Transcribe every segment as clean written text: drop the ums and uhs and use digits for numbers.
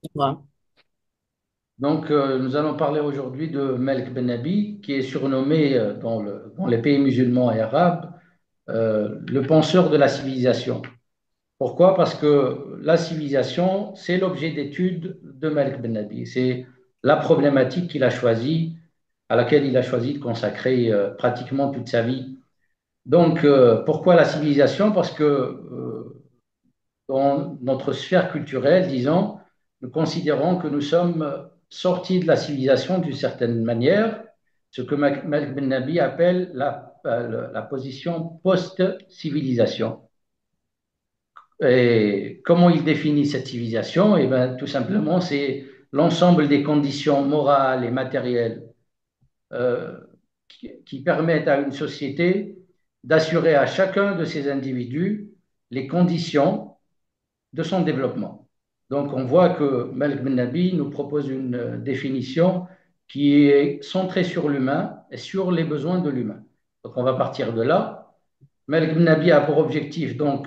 Ouais. Donc, nous allons parler aujourd'hui de Malik Ben Nabi, qui est surnommé dans les pays musulmans et arabes le penseur de la civilisation. Pourquoi? Parce que la civilisation, c'est l'objet d'étude de Malik Ben Nabi. C'est la problématique qu'il a choisie, à laquelle il a choisi de consacrer pratiquement toute sa vie. Donc, pourquoi la civilisation? Parce que dans notre sphère culturelle, disons, nous considérons que nous sommes sortis de la civilisation d'une certaine manière, ce que Malik Ben Nabi appelle la position post-civilisation. Et comment il définit cette civilisation? Eh bien, tout simplement, c'est l'ensemble des conditions morales et matérielles euh, qui permettent à une société d'assurer à chacun de ces individus les conditions de son développement. Donc, on voit que Malik Ben Nabi nous propose une définition qui est centrée sur l'humain et sur les besoins de l'humain. Donc, on va partir de là. Malik Ben Nabi a pour objectif donc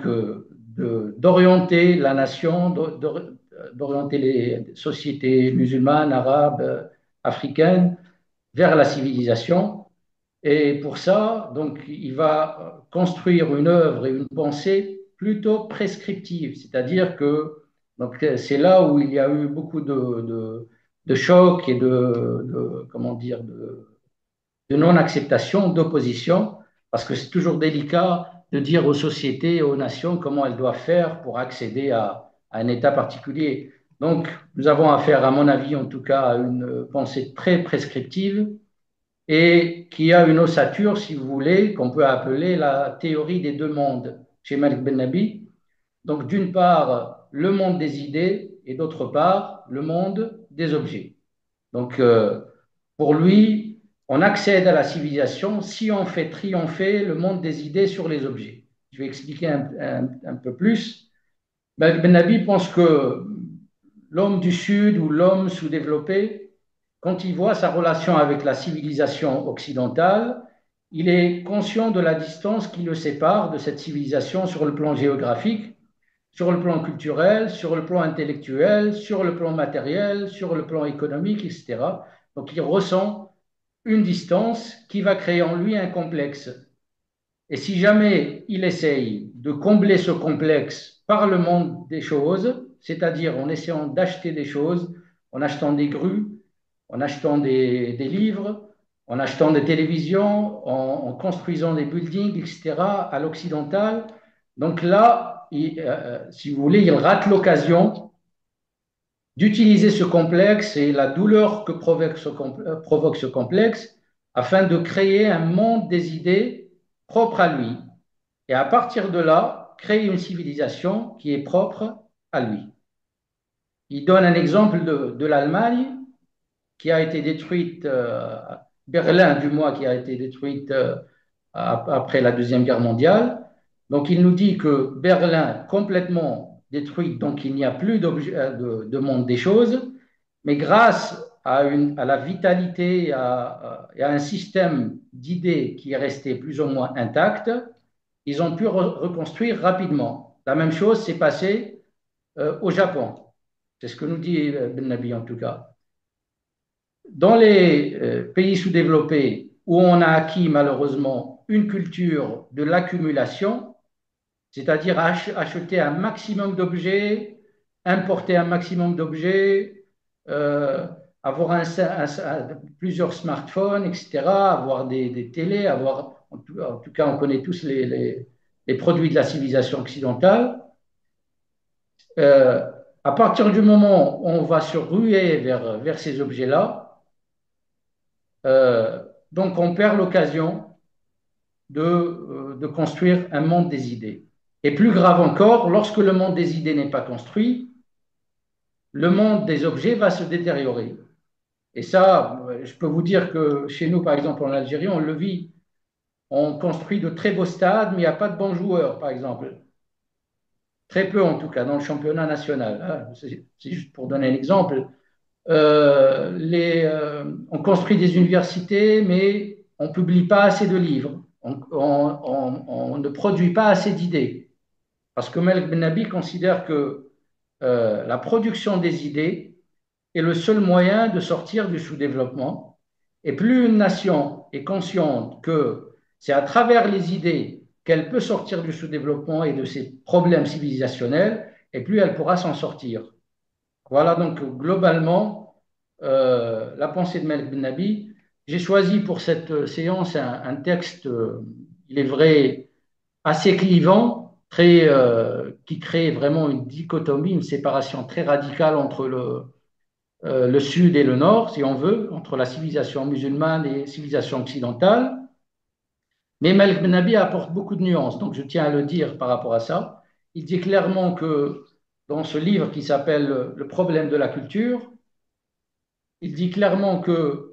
d'orienter la nation, d'orienter les sociétés musulmanes, arabes, africaines vers la civilisation. Et pour ça, donc, il va construire une œuvre et une pensée plutôt prescriptive, c'est-à-dire que donc, c'est là où il y a eu beaucoup de chocs et comment dire, de non-acceptation, d'opposition, parce que c'est toujours délicat de dire aux sociétés et aux nations comment elles doivent faire pour accéder à un État particulier. Donc, nous avons affaire, à mon avis, en tout cas, à une pensée très prescriptive et qui a une ossature, si vous voulez, qu'on peut appeler la théorie des deux mondes chez Malik Ben Nabi. Donc, d'une part, le monde des idées et d'autre part, le monde des objets. Donc, pour lui, on accède à la civilisation si on fait triompher le monde des idées sur les objets. Je vais expliquer un peu plus. Malik Ben Nabi pense que l'homme du Sud ou l'homme sous-développé, quand il voit sa relation avec la civilisation occidentale, il est conscient de la distance qui le sépare de cette civilisation sur le plan géographique, sur le plan culturel, sur le plan intellectuel, sur le plan matériel, sur le plan économique, etc. Donc il ressent une distance qui va créer en lui un complexe. Et si jamais il essaye de combler ce complexe par le monde des choses, c'est-à-dire en essayant d'acheter des choses, en achetant des grues, en achetant des livres, en achetant des télévisions, en construisant des buildings, etc., à l'occidental. Donc là, si vous voulez, il rate l'occasion d'utiliser ce complexe et la douleur que provoque ce complexe afin de créer un monde des idées propre à lui. Et à partir de là, créer une civilisation qui est propre à lui. Il donne un exemple de l'Allemagne qui a été détruite, Berlin du moins, qui a été détruite après la Deuxième Guerre mondiale. Donc il nous dit que Berlin complètement détruite, donc il n'y a plus de monde des choses, mais grâce à la vitalité et à un système d'idées qui est resté plus ou moins intact, ils ont pu reconstruire rapidement. La même chose s'est passée au Japon. C'est ce que nous dit Ben Nabi en tout cas. Dans les pays sous-développés où on a acquis malheureusement une culture de l'accumulation, c'est-à-dire acheter un maximum d'objets, importer un maximum d'objets, euh, avoir plusieurs smartphones, etc., avoir des télés, en tout cas, on connaît tous les produits de la civilisation occidentale. Euh, à partir du moment où on va se ruer vers ces objets-là, euh, donc on perd l'occasion de construire un monde des idées. Et plus grave encore, lorsque le monde des idées n'est pas construit, le monde des objets va se détériorer. Et ça, je peux vous dire que chez nous, par exemple en Algérie, on le vit. On construit de très beaux stades, mais il n'y a pas de bons joueurs, par exemple. Très peu, en tout cas, dans le championnat national, hein. C'est juste pour donner un exemple. On construit des universités, mais on ne publie pas assez de livres. On ne produit pas assez d'idées. Parce que Malik Ben Nabi considère que la production des idées est le seul moyen de sortir du sous-développement. Et plus une nation est consciente que c'est à travers les idées qu'elle peut sortir du sous-développement et de ses problèmes civilisationnels, et plus elle pourra s'en sortir. Voilà donc globalement la pensée de Malik Ben Nabi. J'ai choisi pour cette séance un texte, il est vrai, assez clivant, qui crée vraiment une dichotomie, une séparation très radicale entre le sud et le nord, si on veut, entre la civilisation musulmane et la civilisation occidentale. Mais Malik Ben Nabi apporte beaucoup de nuances, donc je tiens à le dire par rapport à ça. Il dit clairement que dans ce livre qui s'appelle Le problème de la culture, il dit clairement que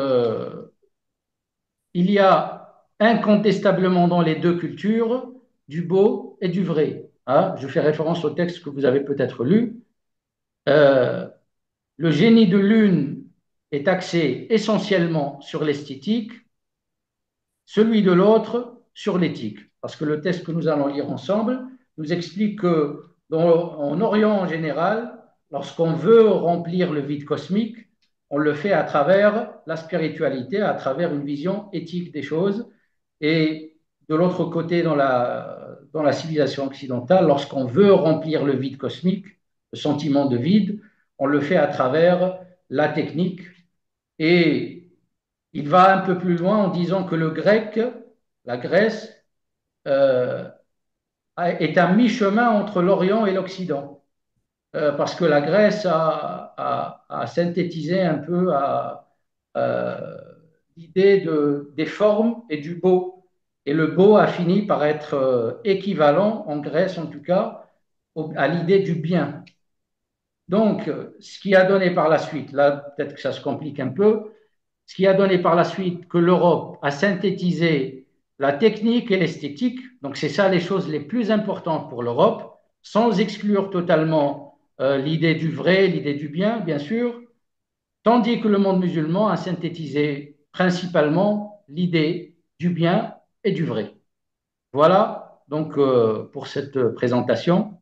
il y a incontestablement dans les deux cultures du beau et du vrai. Hein, je fais référence au texte que vous avez peut-être lu. Euh, le génie de l'une est axé essentiellement sur l'esthétique, celui de l'autre sur l'éthique. Parce que le texte que nous allons lire ensemble nous explique que en Orient en général, lorsqu'on veut remplir le vide cosmique, on le fait à travers la spiritualité, à travers une vision éthique des choses. Et de l'autre côté, dans la civilisation occidentale, lorsqu'on veut remplir le vide cosmique, le sentiment de vide, on le fait à travers la technique. Et il va un peu plus loin en disant que le grec, la Grèce, euh, est à mi-chemin entre l'Orient et l'Occident. Parce que la Grèce a synthétisé un peu euh, l'idée des formes et du beau. Et le beau a fini par être équivalent, en Grèce en tout cas, à l'idée du bien. Donc, ce qui a donné par la suite, là peut-être que ça se complique un peu, ce qui a donné par la suite que l'Europe a synthétisé la technique et l'esthétique. Donc, c'est ça les choses les plus importantes pour l'Europe, sans exclure totalement l'idée du vrai, l'idée du bien, bien sûr, tandis que le monde musulman a synthétisé principalement l'idée du bien et du vrai. Voilà donc pour cette présentation.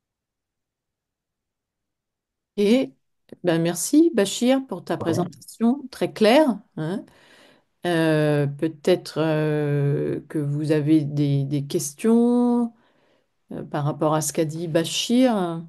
Et ben, merci Bachir pour ta présentation très claire, hein. Peut-être que vous avez des questions par rapport à ce qu'a dit Bachir.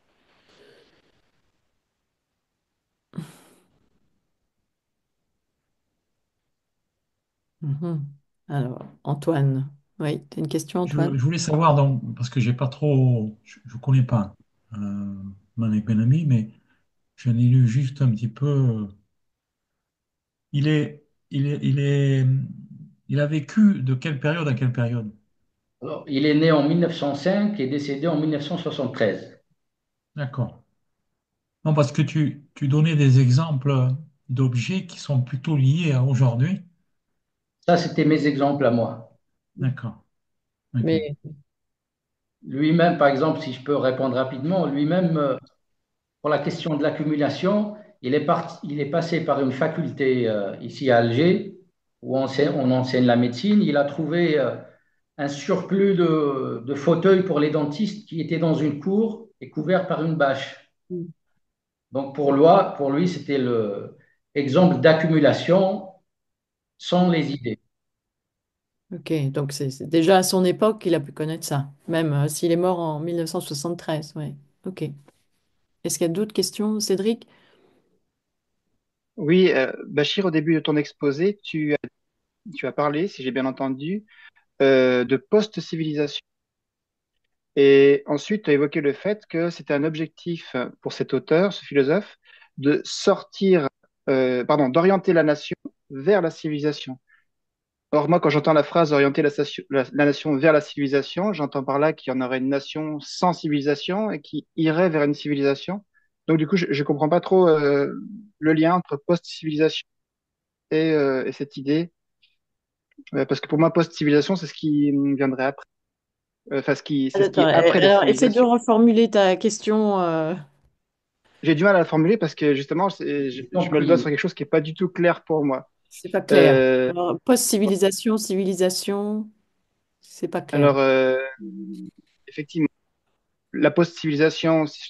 Mhm. Alors, Antoine, oui, tu as une question, Antoine? Je voulais savoir, donc, parce que j'ai pas trop, je connais pas euh, Malik Ben Ami, mais j'en ai lu juste un petit peu. Il est, il a vécu de quelle période à quelle période? Alors, il est né en 1905 et décédé en 1973. D'accord. Non, parce que tu donnais des exemples d'objets qui sont plutôt liés à aujourd'hui. Ça, c'était mes exemples à moi. D'accord. Ok. Mais Lui-même, par exemple, si je peux répondre rapidement, lui-même, pour la question de l'accumulation, il est passé par une faculté ici à Alger, où on enseigne la médecine. Il a trouvé un surplus de fauteuils pour les dentistes qui étaient dans une cour et couverts par une bâche. Donc pour lui c'était l'exemple d'accumulation sans les idées. ok, donc c'est déjà à son époque qu'il a pu connaître ça, même s'il est mort en 1973. Oui, ok. Est-ce qu'il y a d'autres questions, Cédric? Oui, Bachir, au début de ton exposé, tu as parlé, si j'ai bien entendu, de post-civilisation. Et ensuite, tu as évoqué le fait que c'était un objectif pour cet auteur, ce philosophe, de sortir, pardon, d'orienter la nation vers la civilisation. Or, moi, quand j'entends la phrase orienter la nation vers la civilisation, j'entends par là qu'il y en aurait une nation sans civilisation et qui irait vers une civilisation. Donc, du coup, je ne comprends pas trop le lien entre post-civilisation et cette idée. Parce que pour moi, post-civilisation, c'est ce qui viendrait après. Enfin, c'est ce qui Attends, est après la alors essaie de civilisation. reformuler ta question. J'ai du mal à la formuler parce que justement, J'ai je mets le doigt sur compris. quelque chose qui est pas du tout clair pour moi. C'est pas clair. Euh, Alors, post-civilisation, civilisation, c'est pas clair. alors, effectivement, la post-civilisation,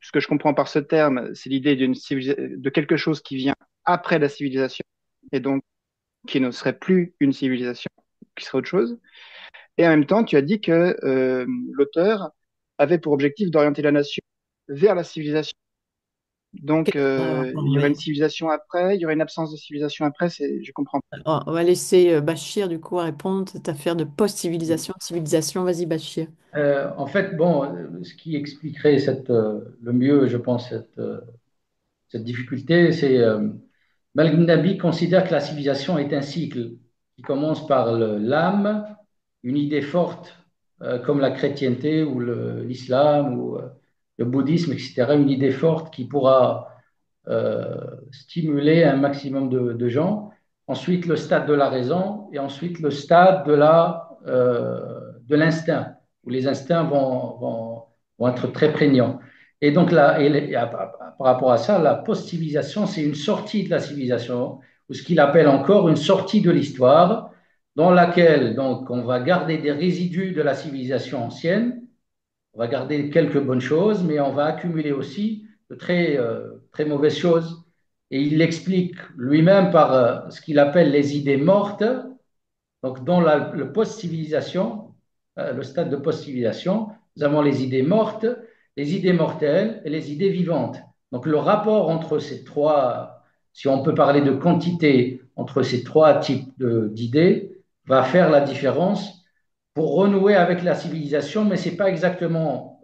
ce que je comprends par ce terme, c'est l'idée de quelque chose qui vient après la civilisation et donc qui ne serait plus une civilisation, qui serait autre chose. Et en même temps, tu as dit que l'auteur avait pour objectif d'orienter la nation vers la civilisation. Donc, il y aurait une Oui. civilisation après, il y aurait une absence de civilisation après, je comprends. On va laisser Bachir du coup répondre cette affaire de post-civilisation, de civilisation. Vas-y, Bachir. En fait, bon, ce qui expliquerait le mieux, je pense, cette difficulté, c'est Malik Nabi considère que la civilisation est un cycle qui commence par l'âme, une idée forte comme la chrétienté ou l'islam ou le bouddhisme, etc., une idée forte qui pourra stimuler un maximum de gens. Ensuite, le stade de la raison et ensuite le stade de l'instinct, où les instincts vont être très prégnants. Et donc, là, par rapport à ça, la post-civilisation, c'est une sortie de la civilisation, ou ce qu'il appelle encore une sortie de l'histoire, dans laquelle donc, on va garder des résidus de la civilisation ancienne, on va garder quelques bonnes choses, mais on va accumuler aussi de très mauvaises choses. Et il l'explique lui-même par ce qu'il appelle les idées mortes. Donc, dans le post-civilisation, le stade de post-civilisation, nous avons les idées mortes, les idées mortelles et les idées vivantes. Donc, le rapport entre ces trois, si on peut parler de quantité entre ces trois types d'idées, va faire la différence pour renouer avec la civilisation, mais c'est pas exactement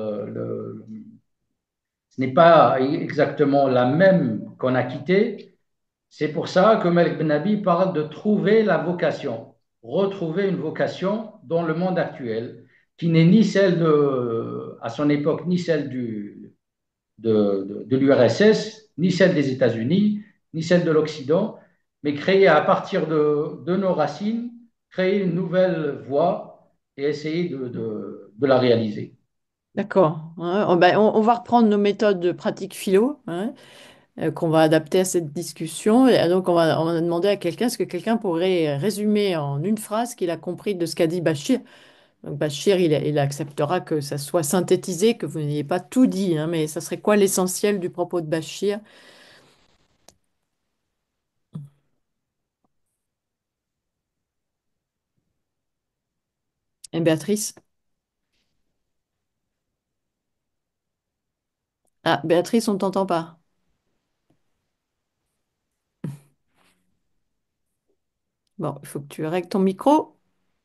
ce n'est pas exactement la même qu'on a quittée. C'est pour ça que Malik Ben Nabi parle de trouver la vocation, retrouver une vocation dans le monde actuel, qui n'est ni celle à son époque, ni celle de l'URSS, ni celle des États-Unis, ni celle de l'Occident, mais créer à partir de nos racines, créer une nouvelle voie et essayer de la réaliser. D'accord. Ouais, on va reprendre nos méthodes de pratique philo, hein, qu'on va adapter à cette discussion. Et donc, on va demander à quelqu'un, est-ce que quelqu'un pourrait résumer en une phrase ce qu'il a compris de ce qu'a dit Bachir? Donc, Bachir, il acceptera que ça soit synthétisé, que vous n'ayez pas tout dit, hein, mais ça serait quoi l'essentiel du propos de Bachir? Et Béatrice? Ah, Béatrice, on t'entend pas. Bon, il faut que tu règles ton micro.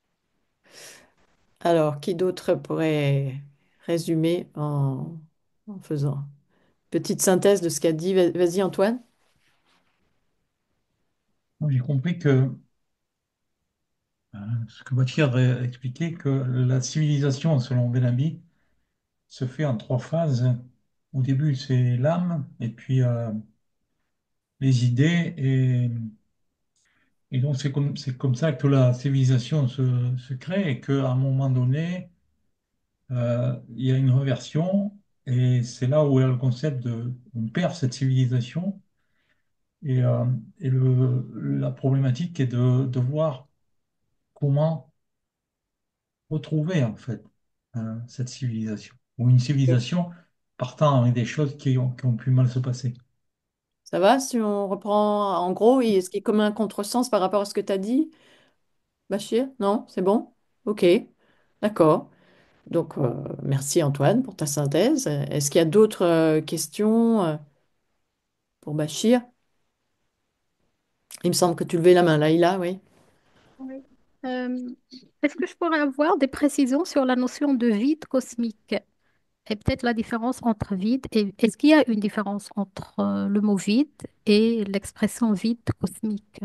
Alors, qui d'autre pourrait résumer en faisant petite synthèse de ce qu'a dit? Vas-y, Antoine. Moi, j'ai compris que ce que Bachir a expliqué, que la civilisation, selon Benabi, se fait en trois phases. Au début, c'est l'âme, et puis les idées, et donc c'est comme ça que la civilisation se crée, et qu'à un moment donné, il y a une reversion, et c'est là où il y a le concept de on perd cette civilisation, et, euh, et la problématique est de voir comment retrouver en fait cette civilisation, ou une civilisation partant avec des choses qui ont pu mal se passer. Ça va si on reprend en gros, ce qui est comme un contresens par rapport à ce que tu as dit, Bachir? Non, c'est bon? Ok, d'accord. Donc, merci Antoine pour ta synthèse. Est-ce qu'il y a d'autres questions pour Bachir? Il me semble que tu levais la main, Laïla, oui. Oui. Euh, Est-ce que je pourrais avoir des précisions sur la notion de vide cosmique et peut-être la différence entre vide et est-ce qu'il y a une différence entre le mot vide et l'expression vide cosmique?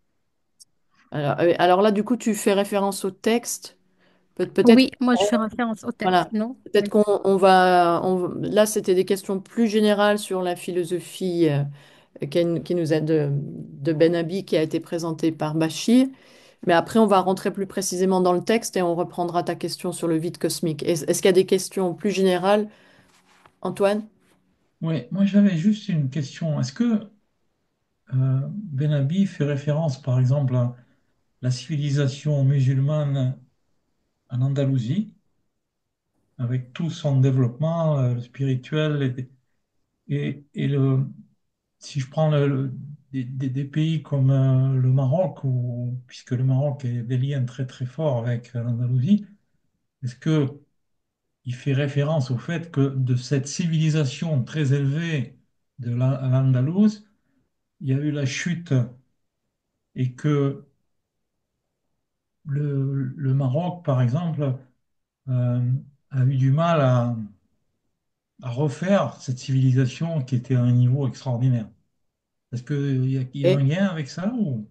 Alors là, du coup, tu fais référence au texte. Peut-être, Oui, moi je fais référence au texte, voilà. non? Peut-être Oui. là, c'était des questions plus générales sur la philosophie qui nous a de Ben Abi qui a été présentée par Bachir. Mais après, on va rentrer plus précisément dans le texte et on reprendra ta question sur le vide cosmique. Est-ce qu'il y a des questions plus générales, Antoine? Oui, moi j'avais juste une question. Est-ce que Benabi fait référence par exemple à la civilisation musulmane en Andalousie avec tout son développement spirituel si je prends des pays comme le Maroc, puisque le Maroc a des liens très très forts avec l'Andalousie, est-ce que il fait référence au fait que de cette civilisation très élevée de l'Andalouse, il y a eu la chute et que le Maroc, par exemple, euh, a eu du mal à refaire cette civilisation qui était à un niveau extraordinaire. Est-ce qu'il y a un Et lien avec ça ou...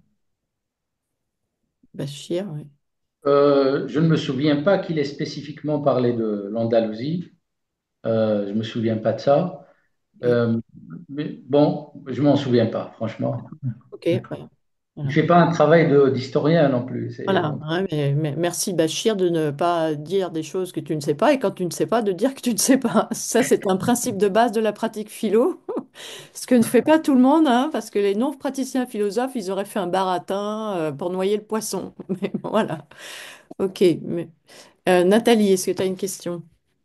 Bachir, oui. Je ne me souviens pas qu'il ait spécifiquement parlé de l'Andalousie. Je ne me souviens pas de ça. Et- Euh, mais bon, je m'en souviens pas, franchement. ok, D'accord. voilà. Il ne Voilà. fait pas un travail d'historien non plus. Voilà, ouais, mais merci Bachir de ne pas dire des choses que tu ne sais pas et quand tu ne sais pas, de dire que tu ne sais pas. Ça, c'est un principe de base de la pratique philo, ce que ne fait pas tout le monde, hein, parce que les non-praticiens philosophes, ils auraient fait un baratin pour noyer le poisson. Mais bon, voilà, ok. Nathalie, est-ce que tu as une question?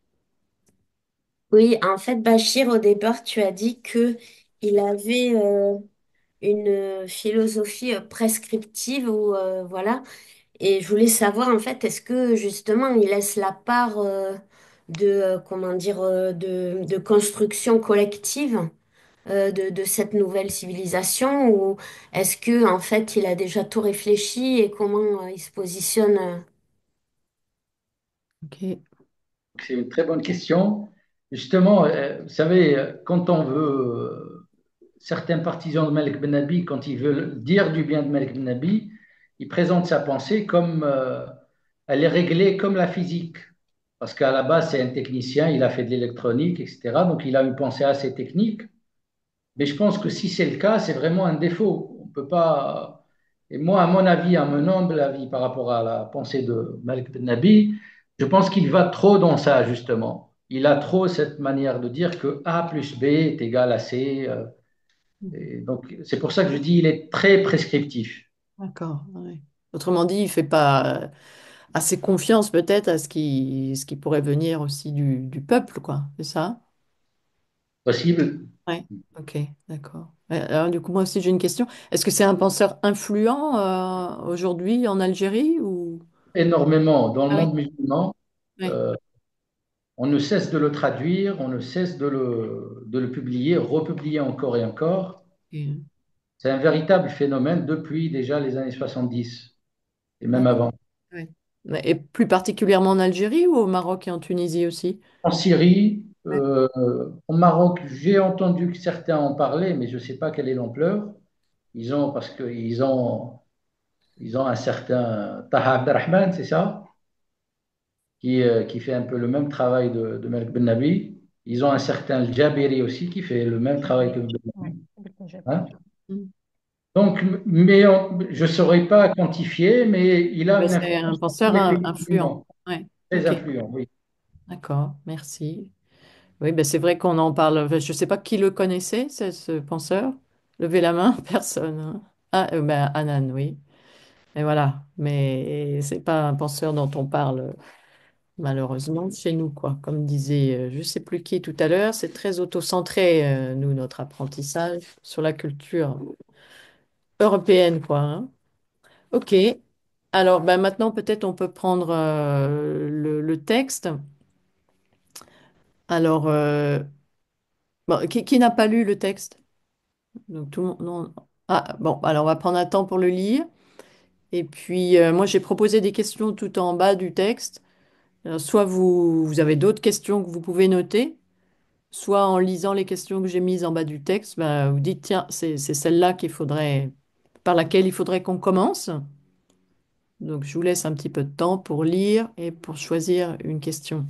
Oui, en fait, Bachir, au départ, tu as dit que il avait une philosophie prescriptive ou voilà. Et je voulais savoir, en fait, est-ce que justement, il laisse la part de, comment dire, de construction collective de cette nouvelle civilisation ou est-ce que, en fait, il a déjà tout réfléchi et comment il se positionne Ok. C'est une très bonne question. Justement, vous savez, quand on veut, certains partisans de Malik Ben Nabi, quand ils veulent dire du bien de Malik Ben Nabi, ils présentent sa pensée comme elle est réglée comme la physique. Parce qu'à la base, c'est un technicien, il a fait de l'électronique, etc. Donc, il a une pensée assez technique. Mais je pense que si c'est le cas, c'est vraiment un défaut. On peut pas. Et moi, à mon avis, à mon humble avis par rapport à la pensée de Malik Ben Nabi, je pense qu'il va trop dans ça, justement. Il a trop cette manière de dire que A plus B est égal à C. Et donc, c'est pour ça que je dis il est très prescriptif. D'accord. Ouais. Autrement dit, il fait pas assez confiance peut-être à ce qui pourrait venir aussi du peuple, quoi. C'est ça? Possible Ouais. Ok, d'accord. Alors, du coup, moi aussi, j'ai une question. Est-ce que c'est un penseur influent aujourd'hui en Algérie ou... énormément. Dans le Ah oui. monde musulman, Ouais. euh, on ne cesse de le traduire, on ne cesse de le publier, republier encore et encore. Et, C'est un véritable phénomène depuis déjà les années 70 et même d'accord. avant. Ouais. Et plus particulièrement en Algérie ou au Maroc et en Tunisie aussi? En Syrie, Ouais. au Maroc, j'ai entendu que certains en parlaient, mais je ne sais pas quelle est l'ampleur. Parce ils ont un certain Taha Abderrahman, c'est ça, qui fait un peu le même travail de Malik Ben Nabi. Ils ont un certain Jabiri aussi qui fait le même travail que Ben Ouais, Nabi. quelque chose. Hein. Mm. Donc, je ne saurais pas quantifier, mais il a Ben, une c'est un influence dans tous penseur les pays influent. musulmans, Ouais. très Ok. influent, oui. D'accord. Merci. Oui, ben c'est vrai qu'on en parle. Enfin, je ne sais pas qui le connaissait, ce penseur. Levez la main, personne, hein. Ah, ben, Anan, oui. Et voilà. Mais c'est pas un penseur dont on parle malheureusement chez nous, quoi. Comme disait, je ne sais plus qui tout à l'heure, c'est très auto-centré, nous, notre apprentissage sur la culture européenne, quoi, hein. Ok. Alors, ben, maintenant, peut-être on peut prendre le texte. Alors, bon, qui n'a pas lu le texte? Donc tout le monde. Non. Ah, bon, alors on va prendre un temps pour le lire. Et puis, moi, j'ai proposé des questions tout en bas du texte. Alors, soit vous avez d'autres questions que vous pouvez noter, soit en lisant les questions que j'ai mises en bas du texte, bah, vous dites, tiens, c'est celle-là par laquelle il faudrait qu'on commence. Donc, je vous laisse un petit peu de temps pour lire et pour choisir une question.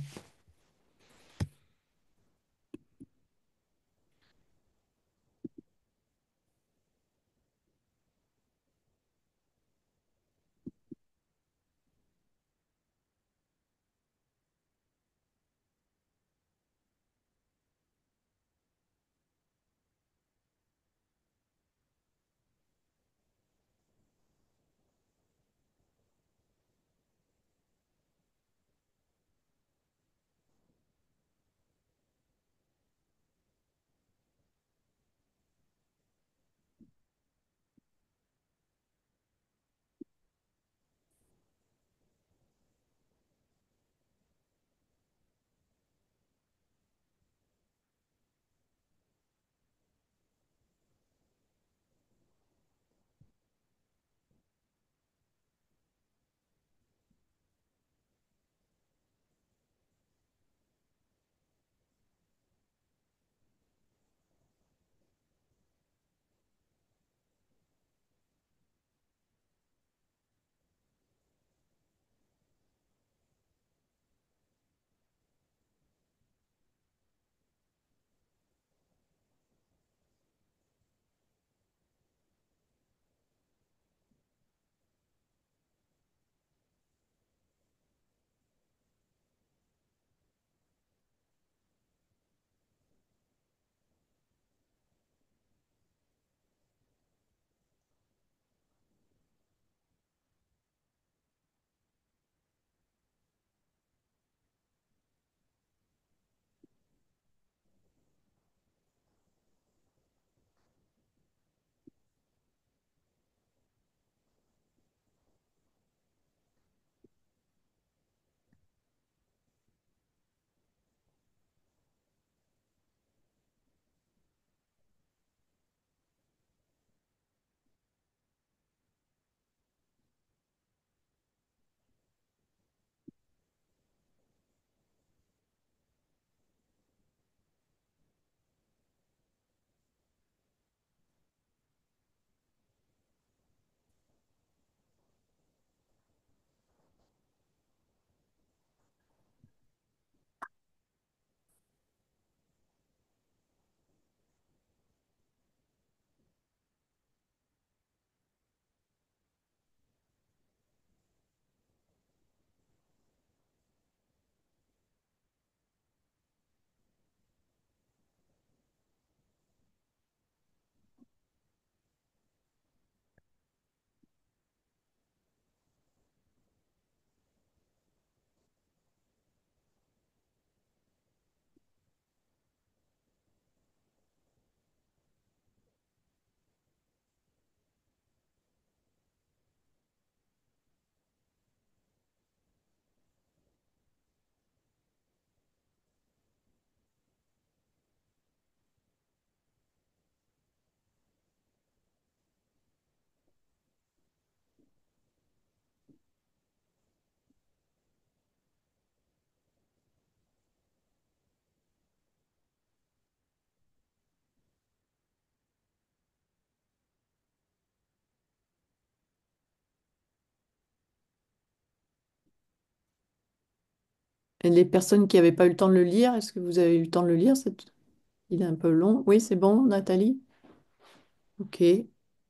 Et les personnes qui n'avaient pas eu le temps de le lire, est-ce que vous avez eu le temps de le lire? Il est un peu long. Oui, c'est bon, Nathalie? Ok.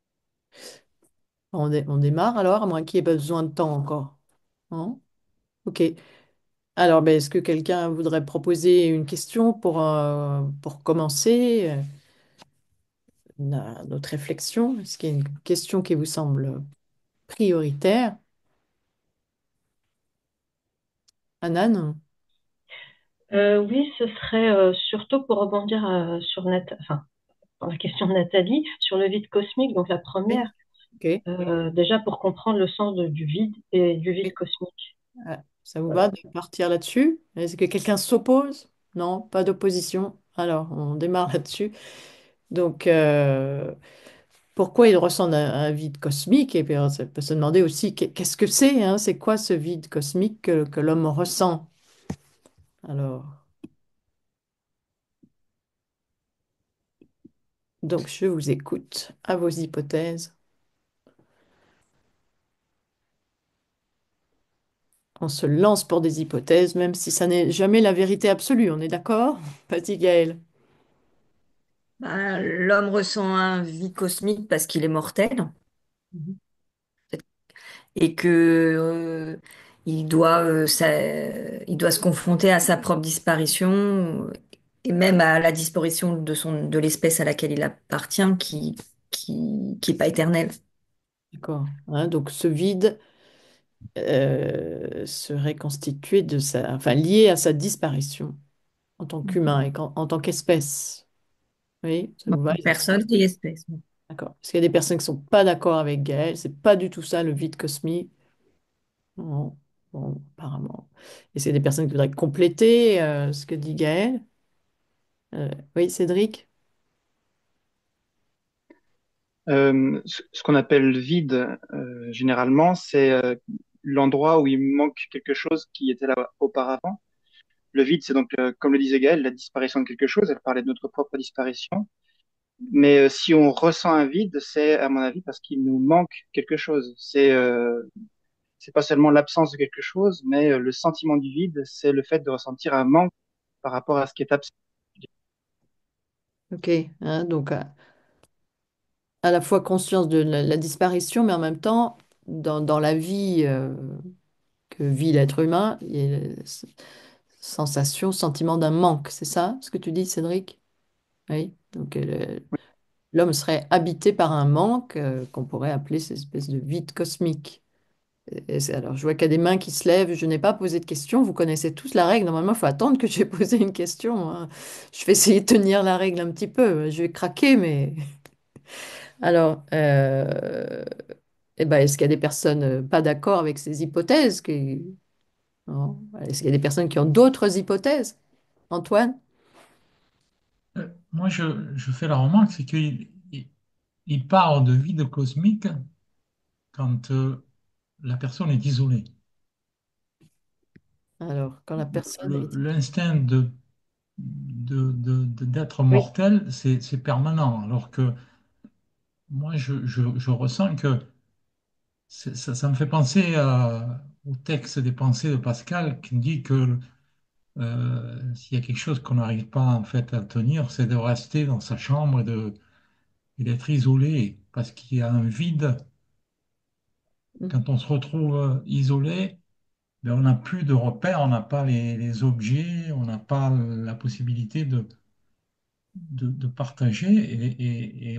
On démarre alors, à moins qu'il y ait besoin de temps encore. Non. Ok. Alors, ben, est-ce que quelqu'un voudrait proposer une question pour commencer notre réflexion? Est-ce qu'il y a une question qui vous semble prioritaire? Anan? Oui, ce serait surtout pour rebondir enfin, sur la question de Nathalie, sur le vide cosmique, donc la Oui. première, Ok. déjà pour comprendre le sens du vide et du vide Oui. cosmique. Ça vous va Voilà. de partir là-dessus? Est-ce que quelqu'un s'oppose? Non, pas d'opposition. Alors, on démarre là-dessus. Donc, pourquoi il ressent un vide cosmique? Et puis, on peut se demander aussi qu'est-ce que c'est, hein? C'est quoi ce vide cosmique que l'homme ressent? Alors, donc, je vous écoute à vos hypothèses. On se lance pour des hypothèses, même si ça n'est jamais la vérité absolue. On est d'accord? Vas-y, Gaël. Bah, l'homme ressent un vide cosmique parce qu'il est mortel Mhm. et que il doit se confronter à sa propre disparition et même à la disparition de l'espèce à laquelle il appartient qui est pas éternelle. D'accord. Hein, donc, ce vide serait constitué enfin, lié à sa disparition en tant qu'humain et en tant qu'espèce. Oui, ça Bon, vous va? personne et espèce. D'accord. Parce qu'il y a des personnes qui ne sont pas d'accord avec Gaël. C'est pas du tout ça le vide cosmique. Non. Bon, apparemment. Et c'est des personnes qui voudraient compléter ce que dit Gaël. Oui, Cédric? Ce qu'on appelle le vide, généralement, c'est l'endroit où il manque quelque chose qui était là auparavant. Le vide, c'est donc, comme le disait Gaëlle, la disparition de quelque chose. Elle parlait de notre propre disparition. Mais si on ressent un vide, c'est, à mon avis, parce qu'il nous manque quelque chose. C'est pas seulement l'absence de quelque chose, mais le sentiment du vide, c'est le fait de ressentir un manque par rapport à ce qui est absent. Ok. Hein, donc, à la fois conscience de la disparition, mais en même temps, dans la vie que vit l'être humain, il y a sensation, sentiment d'un manque. C'est ça ce que tu dis, Cédric? Oui. Donc, l'homme serait habité par un manque qu'on pourrait appeler cette espèce de vide cosmique. Alors, je vois qu'il y a des mains qui se lèvent. Je n'ai pas posé de questions. Vous connaissez tous la règle. Normalement, il faut attendre que j'ai posé une question, hein. Je vais essayer de tenir la règle un petit peu. Je vais craquer, mais... Alors, eh ben, est-ce qu'il y a des personnes pas d'accord avec ces hypothèses Non. Est-ce qu'il y a des personnes qui ont d'autres hypothèses? Antoine? Moi, je fais la remarque, c'est il parle de vide cosmique quand la personne est isolée. Alors, quand la personne est... L'instinct d'être Oui. mortel, c'est permanent. Alors que moi, je ressens que ça me fait penser au texte des pensées de Pascal qui dit que s'il y a quelque chose qu'on n'arrive pas en fait à tenir, c'est de rester dans sa chambre et d'être isolé parce qu'il y a un vide. Quand on se retrouve isolé, ben, on n'a plus de repères, on n'a pas les objets, on n'a pas la possibilité de partager et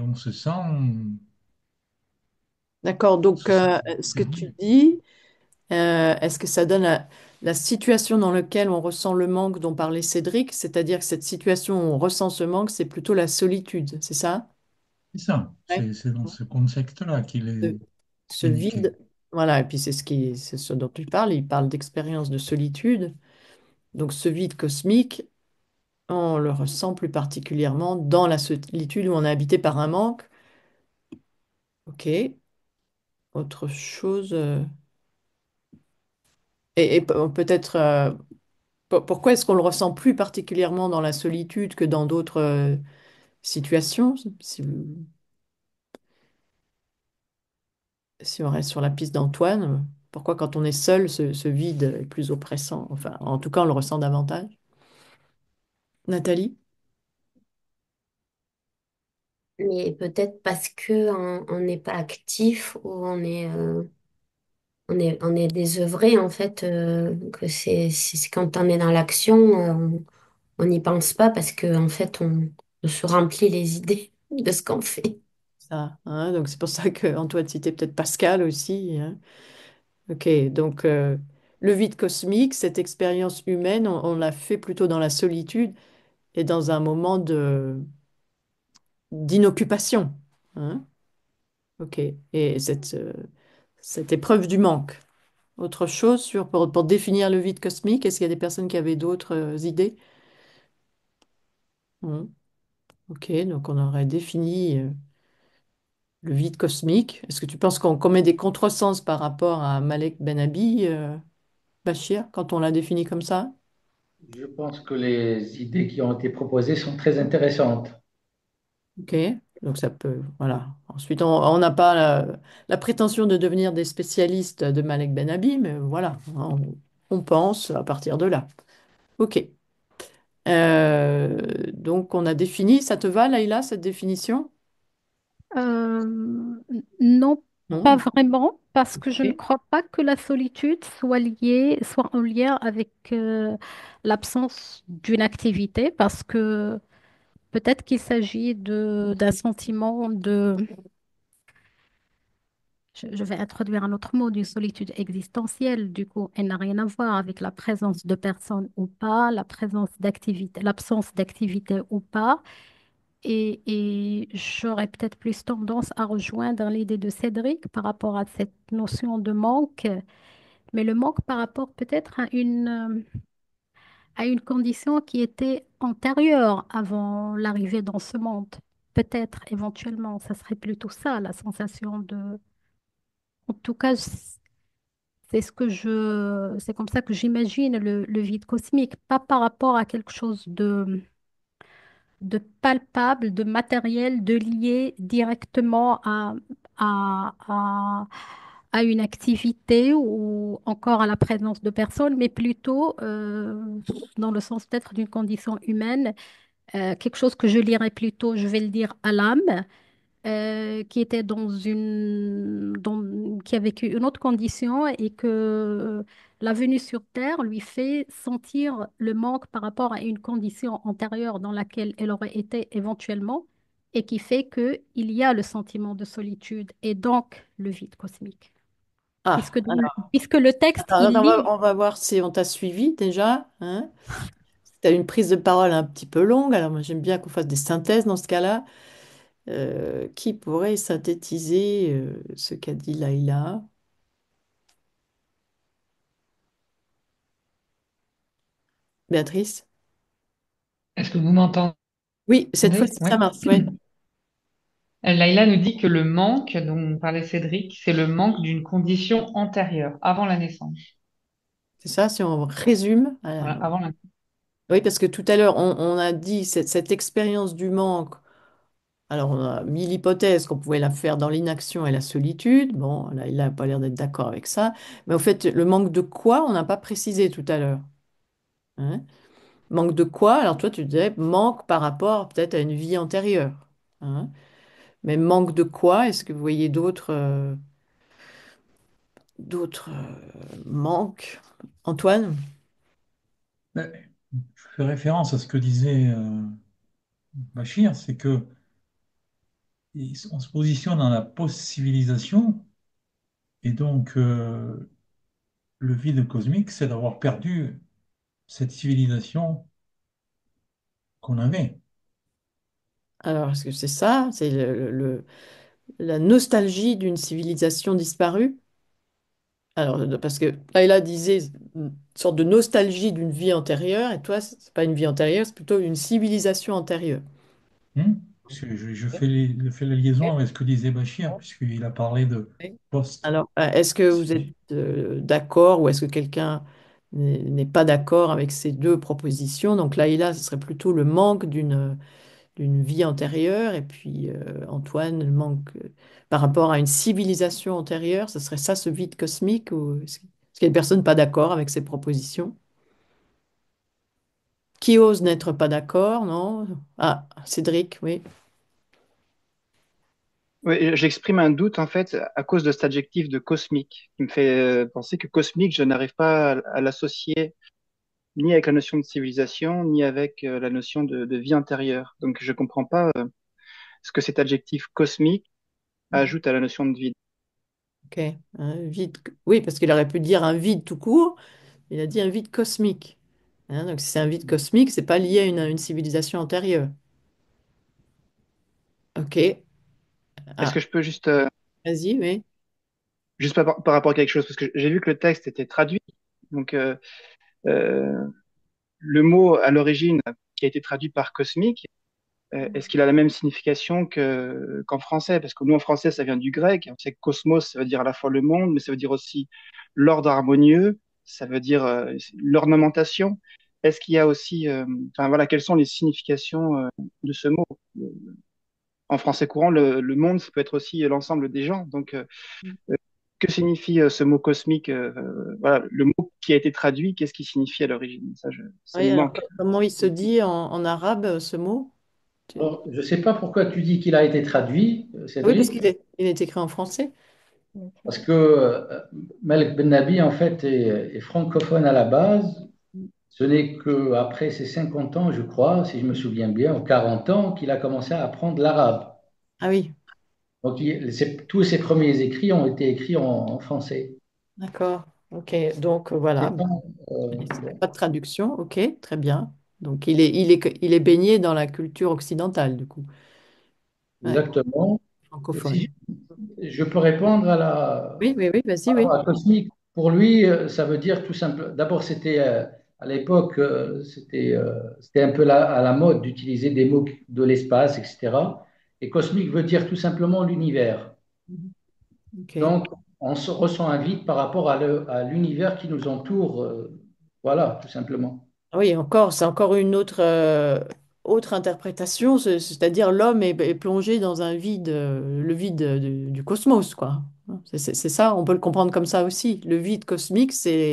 D'accord. on Donc, se sent ce que tu perdu. dis, est-ce que ça donne la situation dans laquelle on ressent le manque dont parlait Cédric, c'est-à-dire que cette situation où on ressent ce manque, c'est plutôt la solitude, c'est ça? C'est ça, Ouais. c'est dans ce contexte-là qu'il Ce, est ce indiqué. vide, voilà, et puis c'est ce dont il parle d'expérience de solitude. Donc ce vide cosmique, on le ressent plus particulièrement dans la solitude où on est habité par un manque. Ok, autre chose. Peut-être, pourquoi est-ce qu'on le ressent plus particulièrement dans la solitude que dans d'autres situations? Si on reste sur la piste d'Antoine. Pourquoi quand on est seul, ce vide est plus oppressant? Enfin, en tout cas, on le ressent davantage. Nathalie? Mais peut-être parce que on n'est pas actif ou on est désœuvré en fait, que c'est quand on est dans l'action, on n'y pense pas parce que en fait on se remplit les idées de ce qu'on fait. Ça, hein, donc c'est pour ça que Antoine citait peut-être Pascal aussi, hein. Ok, donc le vide cosmique, cette expérience humaine, on l'a fait plutôt dans la solitude et dans un moment d'inoccupation, hein. Ok, et cette épreuve du manque. Autre chose pour définir le vide cosmique, est-ce qu'il y a des personnes qui avaient d'autres idées? Non. Ok, donc on aurait défini le vide cosmique. Est-ce que tu penses qu'on met des contresens par rapport à Malek Benabi, Bachir, quand on l'a défini comme ça? Je pense que les idées qui ont été proposées sont très intéressantes. Ok, donc ça peut, voilà. Ensuite, on n'a pas la prétention de devenir des spécialistes de Malek Benabi, mais voilà, hein, on pense à partir de là. Ok. Donc on a défini, ça te va, Laïla, cette définition? Non, pas Non? vraiment, parce que je ne Ok. crois pas que la solitude soit en lien avec l'absence d'une activité, parce que peut-être qu'il s'agit d'un sentiment je vais introduire un autre mot, d'une solitude existentielle. Du coup, elle n'a rien à voir avec la présence de personnes ou pas, la présence d'activité, l'absence d'activité ou pas. Et j'aurais peut-être plus tendance à rejoindre l'idée de Cédric par rapport à cette notion de manque, mais le manque par rapport peut-être à une condition qui était antérieure avant l'arrivée dans ce monde. Peut-être, éventuellement, ça serait plutôt ça, la sensation de... En tout cas, c'est comme ça que j'imagine le vide cosmique, pas par rapport à quelque chose de palpable, de matériel, de lié directement à, à, à une activité ou encore à la présence de personnes, mais plutôt dans le sens peut-être d'une condition humaine, quelque chose que je lirais plutôt, je vais le dire, à l'âme qui était qui a vécu une autre condition et que la venue sur Terre lui fait sentir le manque par rapport à une condition antérieure dans laquelle elle aurait été éventuellement et qui fait que il y a le sentiment de solitude et donc le vide cosmique. Ah, Puisque, alors, puisque le texte, attends, il lie. on va voir si on t'a suivi déjà, hein. Tu as une prise de parole un petit peu longue, alors moi j'aime bien qu'on fasse des synthèses dans ce cas-là. Qui pourrait synthétiser ce qu'a dit Laïla? Béatrice? Est-ce que vous m'entendez? Oui, cette fois-ci Oui. ça marche, ouais. Laïla nous dit que le manque dont parlait Cédric, c'est le manque d'une condition antérieure, avant la naissance. C'est ça, si on résume. Voilà, avant la... Oui, parce que tout à l'heure, on a dit cette expérience du manque. Alors, on a mis l'hypothèse qu'on pouvait la faire dans l'inaction et la solitude. Bon, là, il n'a pas l'air d'être d'accord avec ça. Mais au fait, le manque de quoi, on n'a pas précisé tout à l'heure, hein. Manque de quoi? Alors, toi, tu disais manque par rapport peut-être à une vie antérieure, hein. Mais manque de quoi? Est-ce que vous voyez d'autres manques? Antoine? Ben, je fais référence à ce que disait Bachir, c'est que on se positionne dans la post-civilisation et donc le vide cosmique, c'est d'avoir perdu cette civilisation qu'on avait. Alors, est-ce que c'est ça? C'est la nostalgie d'une civilisation disparue? Alors, parce que Laïla disait une sorte de nostalgie d'une vie antérieure, et toi, c'est pas une vie antérieure, c'est plutôt une civilisation antérieure. Hmm. Parce que je fais la liaison avec ce que disait Bachir, puisqu'il a parlé de Oui. post. Alors, est-ce que vous êtes d'accord ou est-ce que quelqu'un n'est pas d'accord avec ces deux propositions? Donc, Laïla, ce serait plutôt le manque d'une d'une vie antérieure, et puis Antoine, le manque par rapport à une civilisation antérieure, ce serait ça ce vide cosmique, ou est-ce qu'il y a des personnes pas d'accord avec ces propositions? Qui ose n'être pas d'accord, non? Ah, Cédric, oui. Oui, et j'exprime un doute en fait à cause de cet adjectif de cosmique qui me fait penser que cosmique, je n'arrive pas à l'associer ni avec la notion de civilisation, ni avec la notion de vie intérieure. Donc je comprends pas ce que cet adjectif cosmique ajoute à la notion de vide. Ok, un vide. Oui, parce qu'il aurait pu dire un vide tout court. Il a dit un vide cosmique. Hein, donc si c'est un vide cosmique, c'est pas lié à une civilisation antérieure. Ok. Est-ce Ah, que je peux juste, vas-y, oui. juste par rapport à quelque chose, parce que j'ai vu que le texte était traduit. Donc euh, le mot à l'origine qui a été traduit par cosmique, est-ce qu'il a la même signification qu'en français? Parce que nous, en français, ça vient du grec. On sait que cosmos, ça veut dire à la fois le monde, mais ça veut dire aussi l'ordre harmonieux, ça veut dire l'ornementation. Est-ce qu'il y a aussi, enfin voilà, quelles sont les significations de ce mot? En français courant, le monde, ça peut être aussi l'ensemble des gens. Donc, que signifie ce mot cosmique? Voilà, le mot qui a été traduit, qu'est-ce qu'il signifie à l'origine? Ça Oui, me alors manque. comment il se dit en arabe, ce mot? Alors, je ne sais pas pourquoi tu dis qu'il a été traduit, Oui, parce Cédric, il est écrit en français. parce que Malik Ben Nabi, en fait, est francophone à la base. Ce n'est qu'après ses 50 ans, je crois, si je me souviens bien, ou 40 ans, qu'il a commencé à apprendre l'arabe. Ah oui, Donc, tous ses premiers écrits ont été écrits en français. d'accord. Ok, donc Et voilà. bon, Il n'y a bon, pas de traduction. Ok, très bien. Donc il est baigné dans la culture occidentale, du coup. Ouais, exactement. francophone. Si je peux répondre à Oui, oui, oui, vas-y, par oui. rapport à cosmique, pour lui, ça veut dire tout simplement. D'abord, c'était à l'époque, c'était un peu à la mode d'utiliser des mots de l'espace, etc. Et cosmique veut dire tout simplement l'univers. Ok. Donc, on se ressent un vide par rapport à l'univers qui nous entoure. Voilà, tout simplement. Oui, encore, c'est encore une autre, autre interprétation, c'est-à-dire l'homme est plongé dans un vide, le vide du cosmos, quoi. C'est ça, on peut le comprendre comme ça aussi. Le vide cosmique,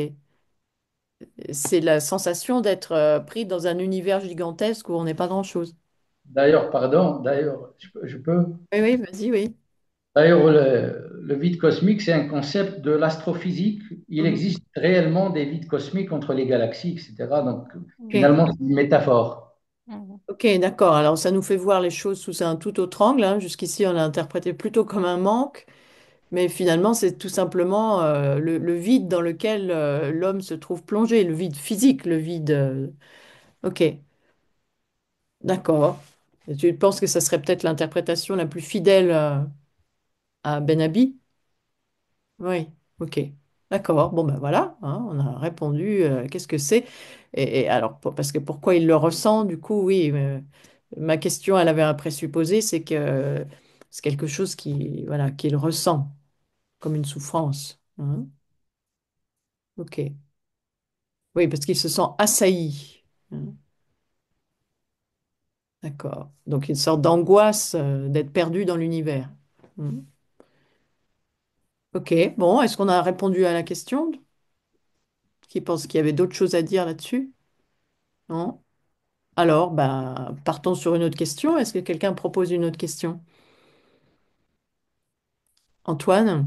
c'est la sensation d'être pris dans un univers gigantesque où on n'est pas grand-chose. D'ailleurs, pardon, d'ailleurs, je peux. Oui, oui, vas-y, oui. D'ailleurs, le vide cosmique, c'est un concept de l'astrophysique. Il Mhm. existe réellement des vides cosmiques entre les galaxies, etc. Donc, Ok, finalement, c'est une métaphore. ok, d'accord. Alors, ça nous fait voir les choses sous un tout autre angle, hein. Jusqu'ici, on l'a interprété plutôt comme un manque. Mais finalement, c'est tout simplement le vide dans lequel l'homme se trouve plongé, le vide physique, le vide. Ok, d'accord. Et tu penses que ça serait peut-être l'interprétation la plus fidèle à Ben Abi? Oui, ok. D'accord. Bon, ben voilà, hein, on a répondu. Qu'est-ce que c'est? Et alors, parce que pourquoi il le ressent, du coup, oui. Ma question, elle avait un présupposé, c'est que c'est quelque chose qui, voilà, qu'il ressent comme une souffrance. Hein. Ok. Oui, parce qu'il se sent assailli. Hein. D'accord. Donc une sorte d'angoisse d'être perdu dans l'univers. Ok, bon, est-ce qu'on a répondu à la question? Qui pense qu'il y avait d'autres choses à dire là-dessus? Non? Alors, bah, partons sur une autre question. Est-ce que quelqu'un propose une autre question? Antoine?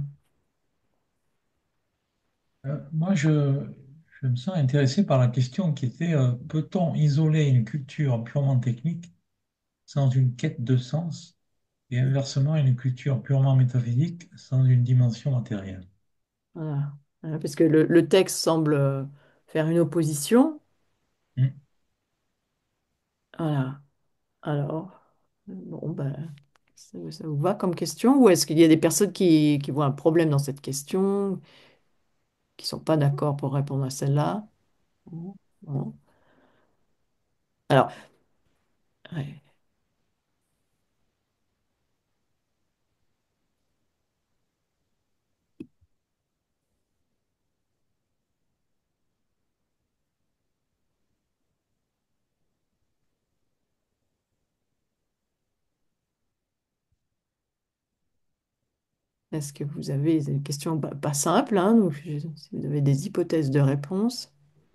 Moi, je me sens intéressé par la question qui était, peut-on isoler une culture purement technique sans une quête de sens et inversement une culture purement métaphysique sans une dimension matérielle? Voilà. Parce que le texte semble faire une opposition. Hmm. Voilà. Alors, bon, ben, ça vous va comme question? Ou est-ce qu'il y a des personnes qui voient un problème dans cette question, qui sont pas d'accord pour répondre à celle-là? Bon, bon. Alors, ouais. Est-ce que vous avez des questions pas simples, hein, donc si vous avez des hypothèses de réponse.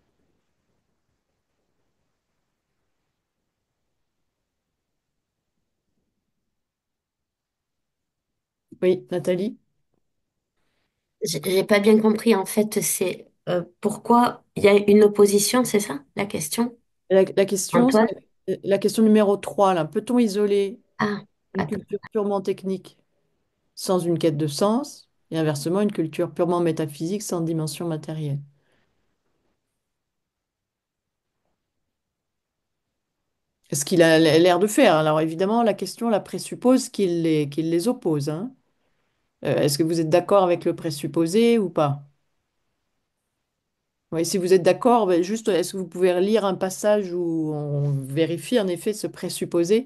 Oui, Nathalie? J'ai pas bien compris en fait, c'est pourquoi il y a une opposition, c'est ça la question, La question, Antoine? la question numéro 3 là. Peut-on isoler Ah, une attends. culture purement technique sans une quête de sens et inversement une culture purement métaphysique sans dimension matérielle? Ce qu'il a l'air de faire. Alors évidemment, la question la présuppose qu'il les oppose, hein. Est-ce que vous êtes d'accord avec le présupposé ou pas? Oui, si vous êtes d'accord, ben, juste, est-ce que vous pouvez lire un passage où on vérifie en effet ce présupposé?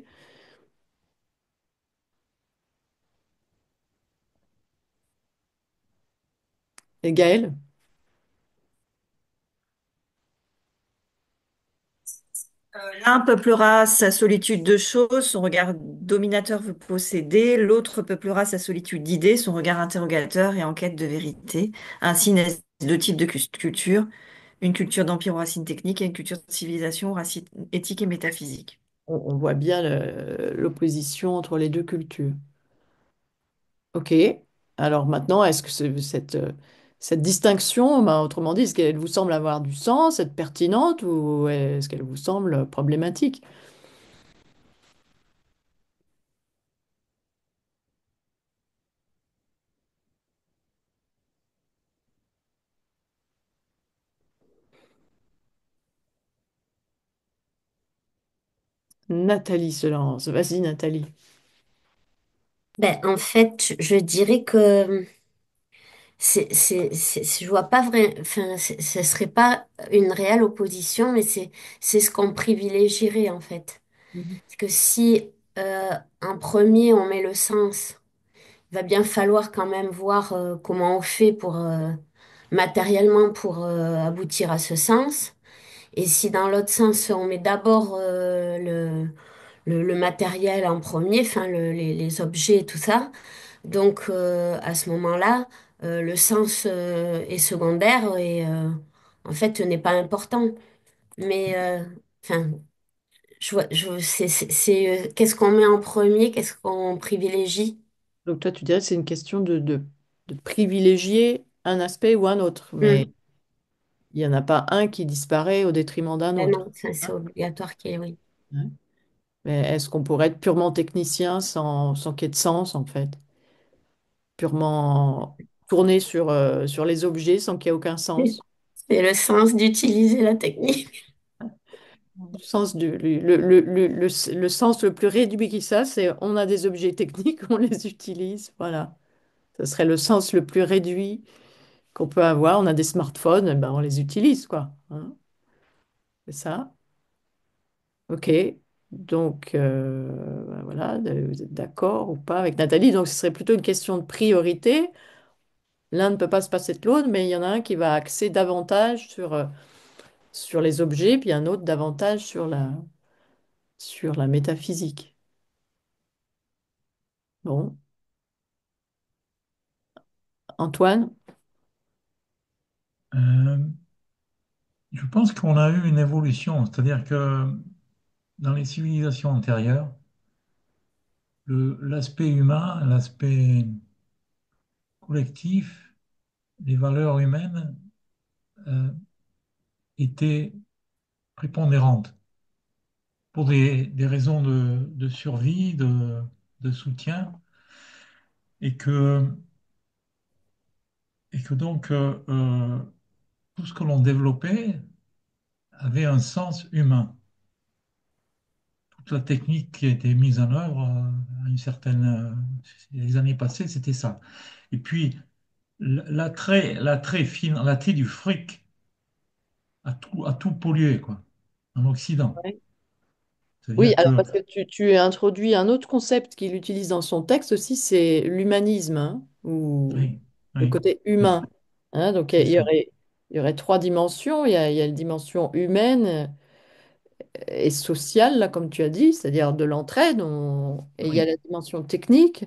Et Gaël? L'un peuplera sa solitude de choses, son regard dominateur veut posséder, l'autre peuplera sa solitude d'idées, son regard interrogateur et en quête de vérité. Ainsi naissent deux types de culture, une culture d'empire aux racines techniques et une culture de civilisation aux racines éthiques et métaphysiques. On voit bien l'opposition entre les deux cultures. Ok. Alors maintenant, est-ce que cette distinction, ben, autrement dit, est-ce qu'elle vous semble avoir du sens, être pertinente ou est-ce qu'elle vous semble problématique? Nathalie se lance. Vas-y, Nathalie. Ben, en fait, je dirais que je vois pas vrai, enfin, ce serait pas une réelle opposition, mais c'est ce qu'on privilégierait en fait. Mhm. Parce que si en premier on met le sens, il va bien falloir quand même voir comment on fait pour matériellement pour aboutir à ce sens. Et si dans l'autre sens on met d'abord le matériel en premier, enfin les objets et tout ça. Donc à ce moment-là, le sens est secondaire et en fait n'est pas important. Mais enfin, qu'est-ce qu'on met en premier, qu'est-ce qu'on privilégie? Donc toi, tu dirais que c'est une question de privilégier un aspect ou un autre, mais Hmm. il n'y en a pas un qui disparaît au détriment d'un Ben autre. non, ça, c'est obligatoire qu'il y ait, oui. Hein. Mais est-ce qu'on pourrait être purement technicien sans qu'il y ait de sens, en fait? Purement tourné sur les objets sans qu'il y ait aucun sens? C'est le sens d'utiliser la technique. Le sens le sens le plus réduit qui ça, c'est on a des objets techniques, on les utilise. Voilà. Ce serait le sens le plus réduit qu'on peut avoir. On a des smartphones, eh ben on les utilise, quoi. Hein. C'est ça. OK. Donc, ben voilà, vous êtes d'accord ou pas avec Nathalie? Donc, ce serait plutôt une question de priorité. L'un ne peut pas se passer de l'autre, mais il y en a un qui va axer davantage sur les objets, puis un autre davantage sur la métaphysique. Bon, Antoine? Euh, je pense qu'on a eu une évolution, c'est-à-dire que dans les civilisations antérieures, l'aspect humain, l'aspect collectif, les valeurs humaines euh, étaient prépondérantes pour des raisons de survie, de soutien, et que, et que donc tout ce que l'on développait avait un sens humain. Toute la technique qui a été mise en œuvre à une certaine, les années passées, c'était ça. Et puis, l'attrait du fric a tout pollué, quoi, en Occident. Ouais. Oui, C'est-à-dire alors que, parce que tu introduis un autre concept qu'il utilise dans son texte aussi, c'est l'humanisme, hein, ou oui, le oui, côté humain. Hein, donc c'est ça. il y aurait trois dimensions. Il y a la dimension humaine et sociale, là, comme tu as dit, c'est-à-dire de l'entraide, et il y a Oui, la dimension technique.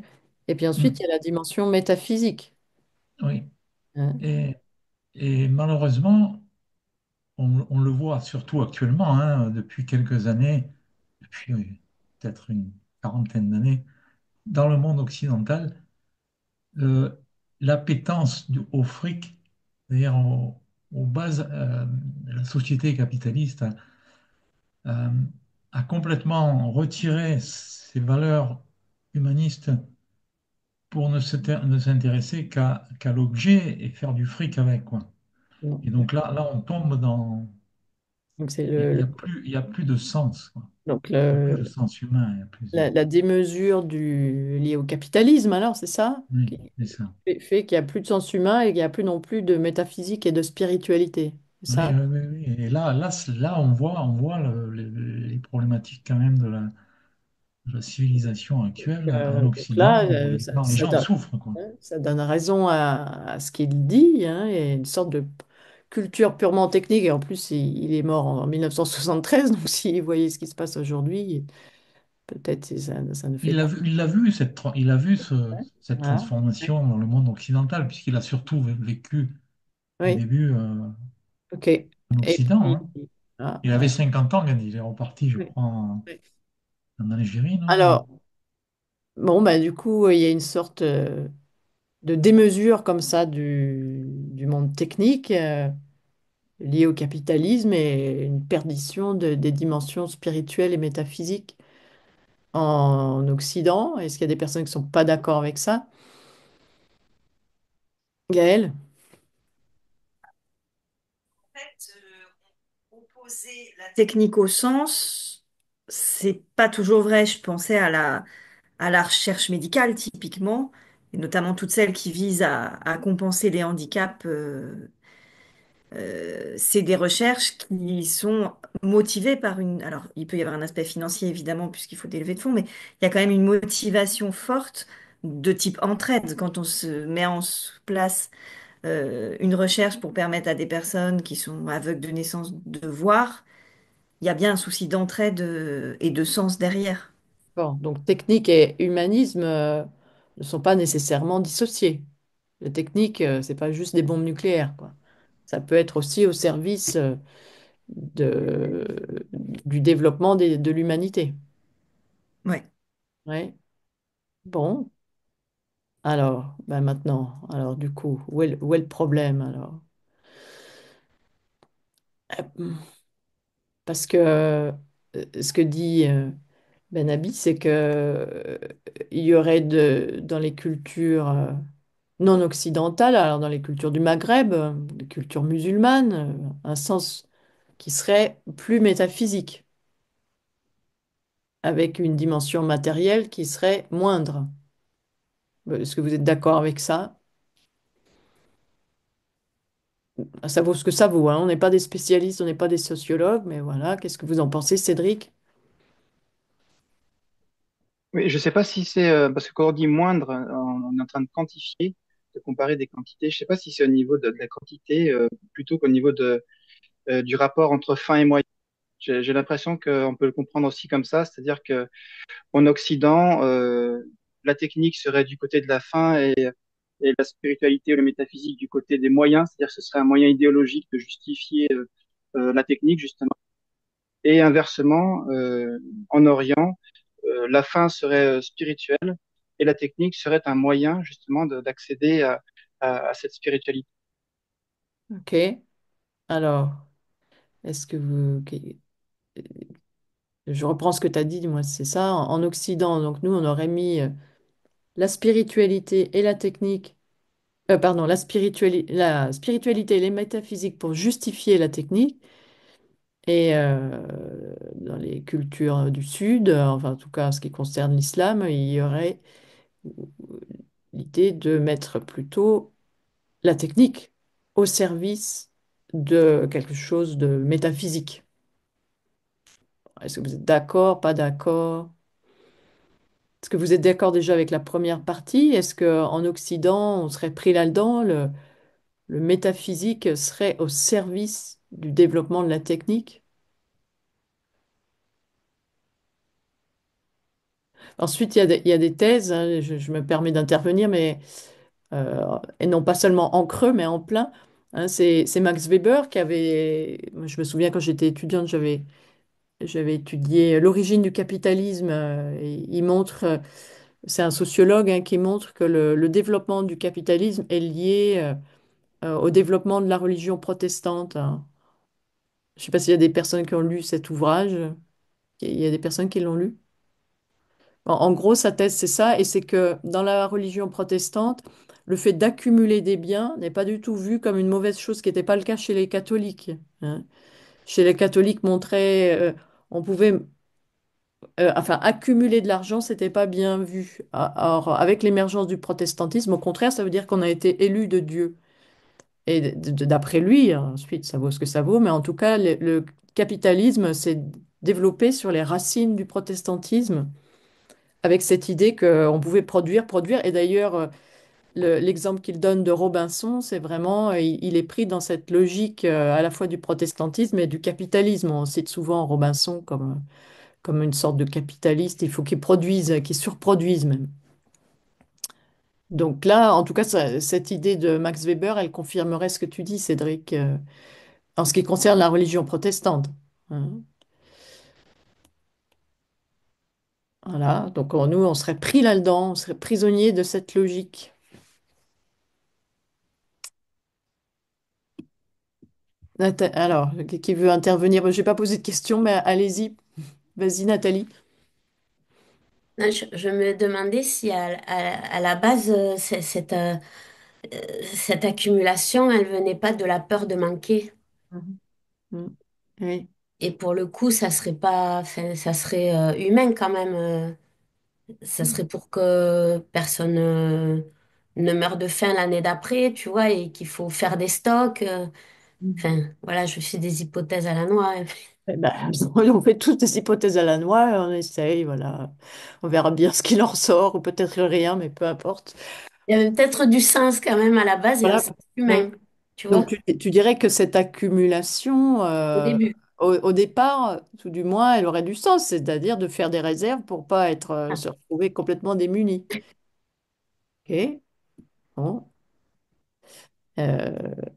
Et puis ensuite, il y Mm. a la dimension métaphysique. Oui. Hein. Et, et malheureusement, on le voit surtout actuellement, hein, depuis quelques années, depuis peut-être une quarantaine d'années, dans le monde occidental, euh, l'appétence au fric, c'est-à-dire aux bases, la société capitaliste euh, a complètement retiré ses valeurs humanistes pour ne s'intéresser qu'à l'objet et faire du fric avec, quoi. Et Donc, donc là, on tombe dans... donc c'est Il y a plus de sens, quoi. donc Il n'y a plus de sens humain, il y a plus de... la démesure liée au capitalisme, alors, c'est ça? Oui, Qui c'est ça. fait qu'il n'y a plus de sens humain et qu'il n'y a plus non plus de métaphysique et de spiritualité. C'est Oui, ça? oui, oui, oui. Et là, on voit les problématiques quand même de la civilisation actuelle en Donc là, Occident, où les gens souffrent, quoi. ça donne raison à ce qu'il dit, hein, et une sorte de culture purement technique. Et en plus, il est mort en 1973, donc s'il voyait ce qui se passe aujourd'hui, peut-être ça ne fait pas. Il a vu cette Voilà. transformation dans le monde occidental, puisqu'il a surtout vécu au Oui, début ok. en Et Occident, puis, hein. ah, Il avait 50 ans quand il est reparti, je oui, crois, oui. en Algérie, non? Alors, bon, bah, du coup, il y a une sorte de démesure comme ça du monde technique lié au capitalisme et une perdition des dimensions spirituelles et métaphysiques en Occident. Est-ce qu'il y a des personnes qui ne sont pas d'accord avec ça? Gaëlle? Fait, opposer la technique au sens, c'est pas toujours vrai. Je pensais à la recherche médicale, typiquement, et notamment toutes celles qui visent à compenser les handicaps. C'est des recherches qui sont motivées par une... Alors, il peut y avoir un aspect financier, évidemment, puisqu'il faut des levées de fonds, mais il y a quand même une motivation forte de type entraide quand on se met en place une recherche pour permettre à des personnes qui sont aveugles de naissance de voir. Il y a bien un souci d'entraide et de sens derrière. Bon, donc technique et humanisme ne sont pas nécessairement dissociés. La technique, c'est pas juste des bombes nucléaires, quoi. Ça peut être aussi au service de, du développement de l'humanité. Ouais. Ouais. Bon, alors, ben maintenant, alors du coup, où est le problème alors? Euh, Parce que ce que dit Ben Abi, c'est que il y aurait dans les cultures non occidentales, alors dans les cultures du Maghreb, les cultures musulmanes, un sens qui serait plus métaphysique, avec une dimension matérielle qui serait moindre. Est-ce que vous êtes d'accord avec ça? Ça vaut ce que ça vaut, hein. On n'est pas des spécialistes, on n'est pas des sociologues, mais voilà, qu'est-ce que vous en pensez, Cédric? Oui, je sais pas si c'est parce que quand on dit moindre, on est en train de quantifier, de comparer des quantités. Je sais pas si c'est au niveau de la quantité plutôt qu'au niveau du rapport entre fin et moyen. J'ai l'impression qu'on peut le comprendre aussi comme ça, c'est-à-dire que en Occident, la technique serait du côté de la fin et la spiritualité ou la métaphysique du côté des moyens, c'est-à-dire que ce serait un moyen idéologique de justifier la technique justement. Et inversement, en Orient, la fin serait spirituelle et la technique serait un moyen justement d'accéder à cette spiritualité. Ok. Alors, est-ce que vous... Je reprends ce que tu as dit, moi, c'est ça. En Occident, donc nous, on aurait mis la spiritualité et la technique, pardon, la spiritualité et les métaphysiques pour justifier la technique. Et dans les cultures du Sud, enfin, en tout cas, en ce qui concerne l'islam, il y aurait l'idée de mettre plutôt la technique au service de quelque chose de métaphysique. Est-ce que vous êtes d'accord, pas d'accord? Est-ce que vous êtes d'accord déjà avec la première partie? Est-ce qu'en Occident, on serait pris là-dedans? Le métaphysique serait au service du développement de la technique? Ensuite, il y a des thèses, hein, je me permets d'intervenir, mais et non pas seulement en creux, mais en plein. Hein, c'est Max Weber qui avait, moi, je me souviens quand j'étais étudiante, j'avais étudié l'origine du capitalisme. Et il montre, c'est un sociologue hein, qui montre que le développement du capitalisme est lié au développement de la religion protestante. Hein. Je ne sais pas s'il y a des personnes qui ont lu cet ouvrage. Il y a des personnes qui l'ont lu. En gros, sa thèse, c'est ça, et c'est que dans la religion protestante, le fait d'accumuler des biens n'est pas du tout vu comme une mauvaise chose, ce qui n'était pas le cas chez les catholiques. Hein. Chez les catholiques, on pouvait, enfin, accumuler de l'argent, c'était pas bien vu. Or, avec l'émergence du protestantisme, au contraire, ça veut dire qu'on a été élu de Dieu. Et d'après lui, hein, ensuite, ça vaut ce que ça vaut, mais en tout cas, le capitalisme s'est développé sur les racines du protestantisme avec cette idée qu'on pouvait produire, produire. Et d'ailleurs, l'exemple qu'il donne de Robinson, c'est vraiment, il est pris dans cette logique à la fois du protestantisme et du capitalisme. On cite souvent Robinson comme une sorte de capitaliste. Il faut qu'il produise, qu'il surproduise même. Donc là, en tout cas, cette idée de Max Weber, elle confirmerait ce que tu dis, Cédric, en ce qui concerne la religion protestante. Hein. Voilà, donc nous, on serait pris là-dedans, on serait prisonnier de cette logique. Alors, qui veut intervenir? Je n'ai pas posé de question, mais allez-y. Vas-y, Nathalie. Non, je me demandais si à la base, cette accumulation, elle venait pas de la peur de manquer. Mhm. Mm. Oui. Et pour le coup, ça serait pas, enfin, ça serait humain quand même. Ça serait pour que personne ne meure de faim l'année d'après, tu vois, et qu'il faut faire des stocks. Mm. Enfin, voilà, je fais des hypothèses à la noix. Eh ben, on fait toutes des hypothèses à la noix, et on essaye, voilà. On verra bien ce qu'il en ressort, ou peut-être rien, mais peu importe. Il y avait peut-être du sens quand même à la base et un Voilà. sens Mm. humain, tu Donc, vois, tu dirais que cette accumulation, au début. au départ, tout du moins, elle aurait du sens, c'est-à-dire de faire des réserves pour pas être, Ah, se retrouver complètement démuni. Ok. Bon. Euh,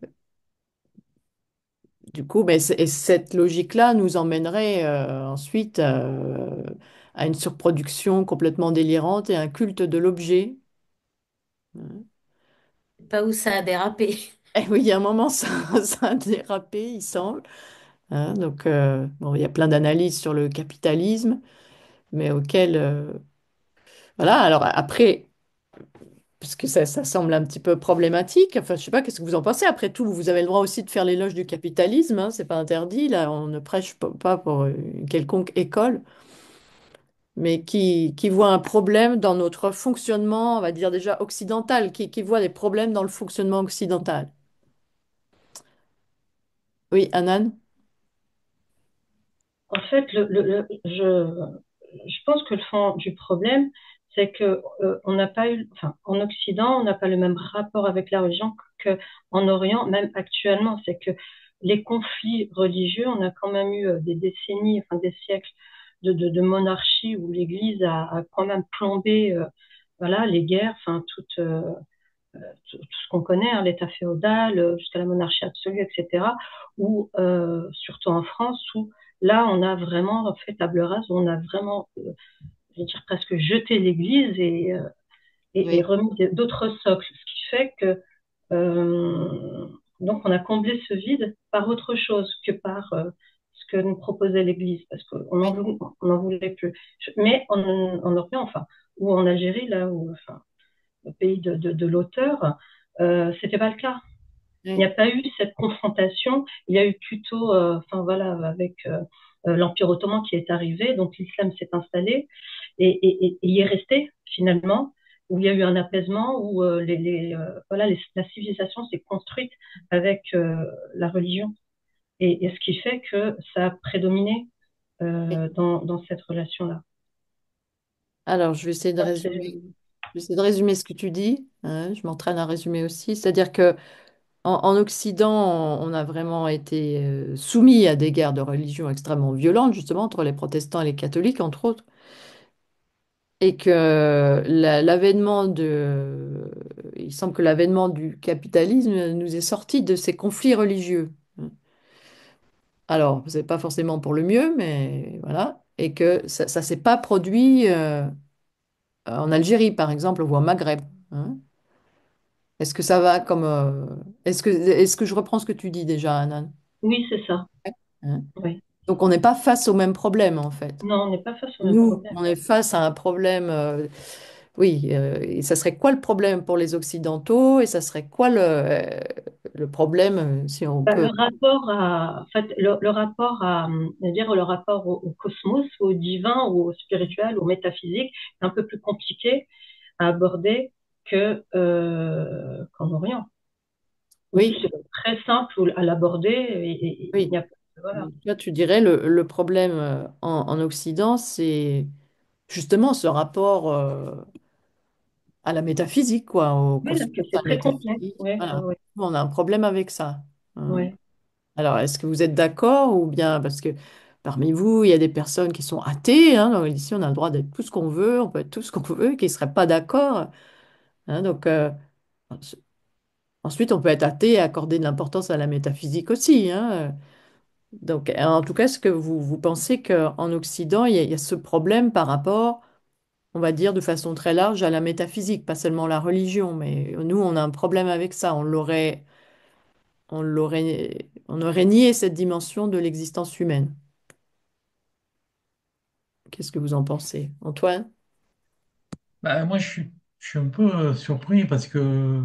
Du coup, ben, et cette logique-là nous emmènerait ensuite à une surproduction complètement délirante et un culte de l'objet. c'est pas où ça a dérapé. Et oui, il y a un moment, ça, ça a dérapé, il semble. Hein. Donc, bon, il y a plein d'analyses sur le capitalisme, mais auxquelles... voilà, alors après, parce que ça semble un petit peu problématique, enfin, je sais pas, qu'est-ce que vous en pensez? Après tout, vous avez le droit aussi de faire l'éloge du capitalisme, hein, c'est pas interdit, là, on ne prêche pas pour une quelconque école. Mais qui voit un problème dans notre fonctionnement, on va dire déjà occidental, qui voit des problèmes dans le fonctionnement occidental. Oui, Anan? En fait, je pense que le fond du problème, c'est que on n'a pas eu, enfin, en Occident, on n'a pas le même rapport avec la religion qu'en Orient, même actuellement. C'est que les conflits religieux, on a quand même eu des décennies, enfin des siècles de monarchie où l'Église a quand même plombé, voilà, les guerres, enfin tout ce qu'on connaît, hein, l'État féodal, jusqu'à la monarchie absolue, etc. Ou surtout en France, où là, on a vraiment fait table rase, où on a vraiment, je vais dire presque jeté l'Église et Oui. remis d'autres socles, ce qui fait que donc on a comblé ce vide par autre chose que par ce que nous proposait l'Église, parce qu'on Oui. n'en voulait plus. Mais en Orient, enfin, ou en Algérie, là où, enfin, le pays de l'auteur, c'était pas le cas. Il n'y Oui. a pas eu cette confrontation. Il y a eu plutôt, enfin voilà, avec l'Empire ottoman qui est arrivé, donc l'islam s'est installé et y est resté finalement, où il y a eu un apaisement, où voilà, la civilisation s'est construite avec la religion. Et ce qui fait que ça a prédominé Oui. dans cette relation-là. Alors, je vais essayer de Ouais, résumer. Je vais essayer de résumer ce que tu dis. Hein, je m'entraîne à résumer aussi. C'est-à-dire que en Occident, on a vraiment été soumis à des guerres de religion extrêmement violentes, justement, entre les protestants et les catholiques, entre autres. et que il semble que l'avènement du capitalisme nous est sorti de ces conflits religieux. Alors, c'est pas forcément pour le mieux, mais voilà. Et que ça s'est pas produit en Algérie, par exemple, ou au Maghreb. Hein. Est-ce que ça va comme... est-ce que je reprends ce que tu dis déjà, Anan? Oui, c'est ça. Hein. Oui. Donc, on n'est pas face au même problème, en fait. Non, on n'est pas face au même Nous, problème. on est face à un problème... oui, et ça serait quoi le problème pour les Occidentaux? Et ça serait quoi le problème, si on Bah, peut... en fait, le rapport dire le rapport au cosmos, au divin, ou au spirituel, au métaphysique, est un peu plus compliqué à aborder qu'en Orient, où Oui, c'est très simple à l'aborder et il oui. n'y a pas, voilà. Là, tu dirais le problème en Occident, c'est justement ce rapport à la métaphysique, quoi, au Oui, là, cosmos, que à c'est la très complexe. métaphysique. Ouais, ouais, Voilà. ouais, On a un problème avec ça. Hein. ouais. Alors, est-ce que vous êtes d'accord ou bien parce que parmi vous, il y a des personnes qui sont athées. Hein, donc ici, on a le droit d'être tout ce qu'on veut, on peut être tout ce qu'on veut, qui ne seraient pas d'accord. Hein, donc, ensuite, on peut être athée et accorder de l'importance à la métaphysique aussi. Hein. Donc, en tout cas, est-ce que vous pensez qu'en Occident, il y a ce problème par rapport, on va dire de façon très large, à la métaphysique, pas seulement la religion, mais nous, on a un problème avec ça. On aurait nié cette dimension de l'existence humaine. Qu'est-ce que vous en pensez, Antoine? Ben, moi, je suis un peu surpris parce que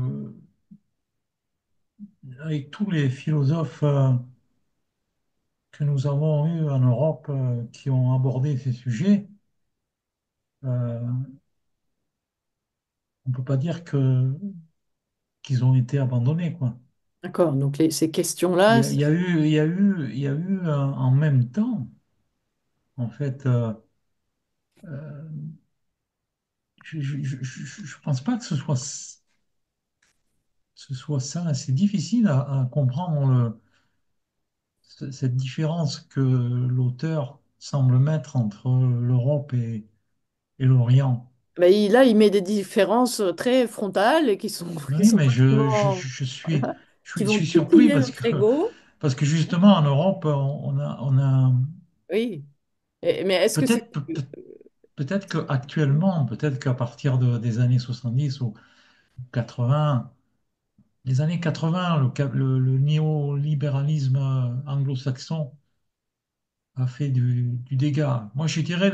avec tous les philosophes que nous avons eus en Europe qui ont abordé ces sujets, euh, on ne peut pas dire qu'ils ont été abandonnés, quoi. D'accord, donc ces Il questions-là, y a, il y a eu, il y a eu, il y a eu en même temps, en fait, je pense pas que ce soit ça. C'est difficile à comprendre cette différence que l'auteur semble mettre entre l'Europe et l'Orient. ben, là, il met des différences très frontales et qui sont, qui Oui, sont mais je, je, complètement, je suis, voilà, je qui suis, je vont suis surpris titiller parce notre que, ego. parce que justement en Europe, on a Oui. Mais est-ce que c'est... peut-être, peut-être qu'actuellement, peut-être qu'à partir des années 70 ou 80, les années 80, le néolibéralisme anglo-saxon a fait du dégât. Moi, je dirais,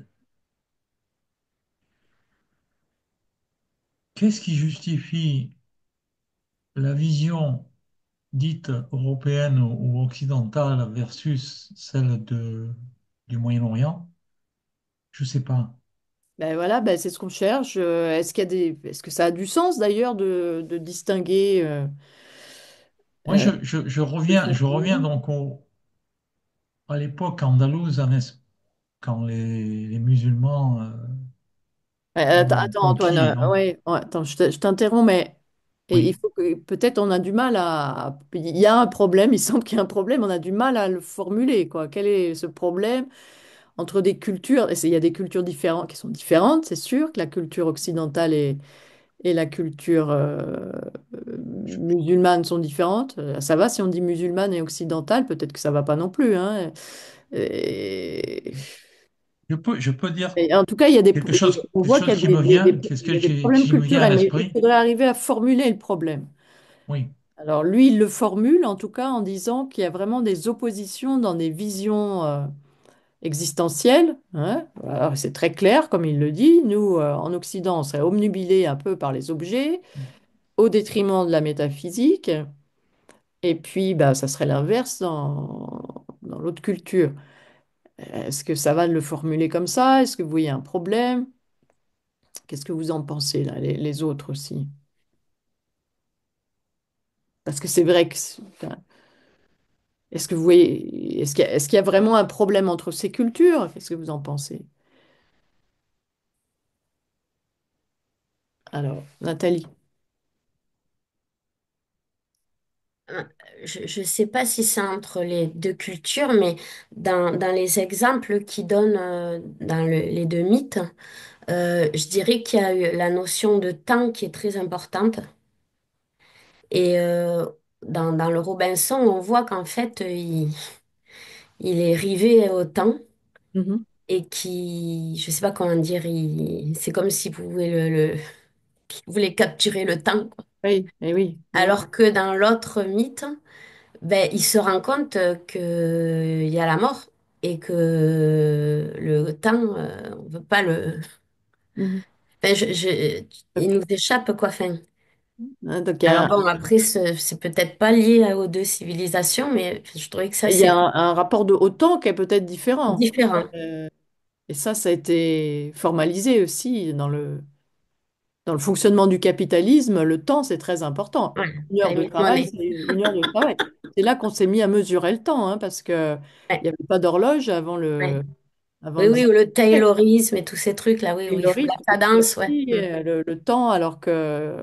qu'est-ce qui justifie la vision dite européenne ou occidentale versus celle du Moyen-Orient? Je ne sais pas. Ben voilà, ben c'est ce qu'on cherche. Est-ce que ça a du sens d'ailleurs de distinguer Moi, euh, je de reviens fonctionnement? donc à l'époque andalouse, quand les musulmans Attends, ont attends, Antoine, conquis. Donc, ouais, ouais, attends, je t'interromps, mais il oui. faut que peut-être on a du mal à. Il y a un problème, il semble qu'il y a un problème, on a du mal à le formuler, quoi. Quel est ce problème entre des cultures? Il y a des cultures différentes qui sont différentes, c'est sûr, que la culture occidentale et la culture musulmane sont différentes. Ça va si on dit musulmane et occidentale, peut-être que ça va pas non plus, hein. Et- Je peux dire Et en tout cas, on quelque voit qu'il y chose a qui me vient, qu'est-ce il y a des problèmes qui me vient à culturels, mais il l'esprit. faudrait arriver à formuler le problème. Oui. Alors lui, il le formule en tout cas en disant qu'il y a vraiment des oppositions dans des visions existentielles. Hein. Alors, c'est très clair, comme il le dit. Nous, en Occident, on serait obnubilés un peu par les objets, au détriment de la métaphysique. Et puis, bah, ça serait l'inverse dans l'autre culture. Est-ce que ça va de le formuler comme ça? Est-ce que vous voyez un problème? Qu'est-ce que vous en pensez, là, les autres aussi? Parce que c'est vrai que... enfin, est-ce que vous voyez... est-ce qu'il y a vraiment un problème entre ces cultures? Qu'est-ce que vous en pensez? Alors, Nathalie. je sais pas si c'est entre les deux cultures, mais dans les exemples qui donnent dans les deux mythes, je dirais qu'il y a eu la notion de temps qui est très importante. Et dans le Robinson, on voit qu'en fait, il est rivé au temps Mhm. et qui, je sais pas comment dire, c'est comme s'il pouvait qu'il voulait capturer le temps, quoi. Oui, et oui, oui. Alors que dans l'autre mythe, ben, il se rend compte qu'il y a la mort et que le temps, on veut pas le... Mhm. Enfin, il Ok. nous échappe, quoi. Enfin, Hein, donc alors bon, après, c'est peut-être pas lié aux deux civilisations, mais je trouvais que ça, il y a c'est un rapport de au temps qui est peut-être différent. différent. Et ça a été formalisé aussi dans le fonctionnement du capitalisme. Le temps, c'est très important. Ouais, Une heure de time travail, money. c'est une heure de travail. C'est là qu'on s'est mis à mesurer le temps, hein, parce que il Ouais, n'y avait pas d'horloge ouais. avant Oui, le oui, ou 19e le siècle. taylorisme et tous ces trucs-là, oui, oui, il faut Taylorisme, la tout ça cadence, ouais. aussi, Mm, le temps, alors que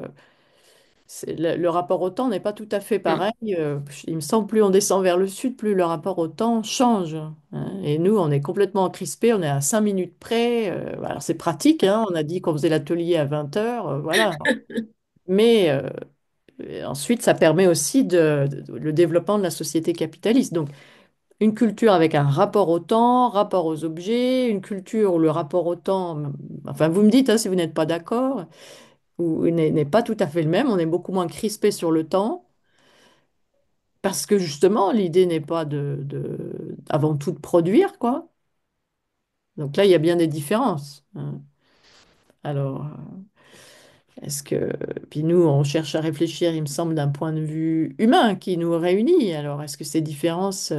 le rapport au temps n'est pas tout à fait mm. pareil. Il me semble, plus on descend vers le sud, plus le rapport au temps change, hein. Et nous, on est complètement crispés, on est à 5 minutes près. Alors c'est pratique, hein, on a dit qu'on faisait l'atelier à 20 heures, voilà. Mais ensuite, ça permet aussi le développement de la société capitaliste. Donc, une culture avec un rapport au temps, rapport aux objets, une culture où le rapport au temps, enfin, vous me dites hein, si vous n'êtes pas d'accord, ou n'est pas tout à fait le même. On est beaucoup moins crispé sur le temps, parce que justement, l'idée n'est pas avant tout de produire, quoi. Donc là, il y a bien des différences, hein. Alors, est-ce que... Puis nous, on cherche à réfléchir, il me semble, d'un point de vue humain qui nous réunit. Alors, est-ce que ces différences,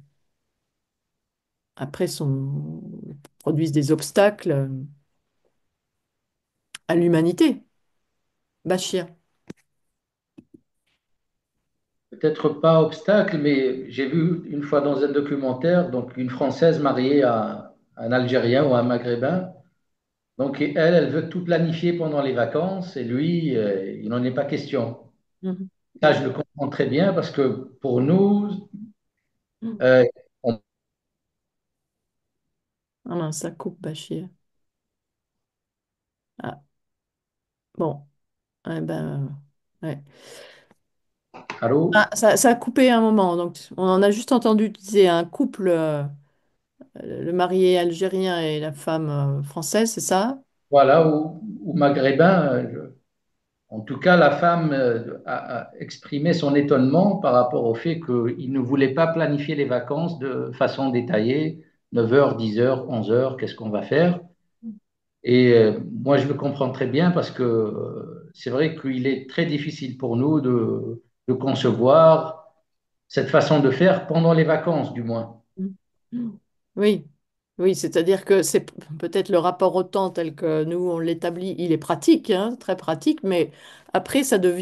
après, produisent des obstacles à l'humanité? Bachir. Peut-être pas obstacle, mais j'ai vu une fois dans un documentaire, donc une Française mariée à un Algérien ou un Maghrébin. Donc elle veut tout planifier pendant les vacances et lui, il n'en est pas question. Mhm. Ça, Ouais. je le comprends très bien parce que pour nous, Mhm. euh, on- Ah mince, ça coupe, Bachir. Ah, bon. Eh ben, ouais. allô? Ah, ça a coupé un moment, donc on en a juste entendu utiliser un couple, le marié algérien et la femme française, c'est ça? Voilà, ou Maghrébin. En tout cas, la femme a exprimé son étonnement par rapport au fait qu'il ne voulait pas planifier les vacances de façon détaillée, 9 heures, 10 heures, 11 heures, qu'est-ce qu'on va faire? Et moi, je le comprends très bien parce que c'est vrai qu'il est très difficile pour nous de concevoir cette façon de faire pendant les vacances, du moins. Mm. Oui, oui, c'est-à-dire que c'est peut-être le rapport au temps tel que nous on l'établit, il est pratique, hein, très pratique, mais après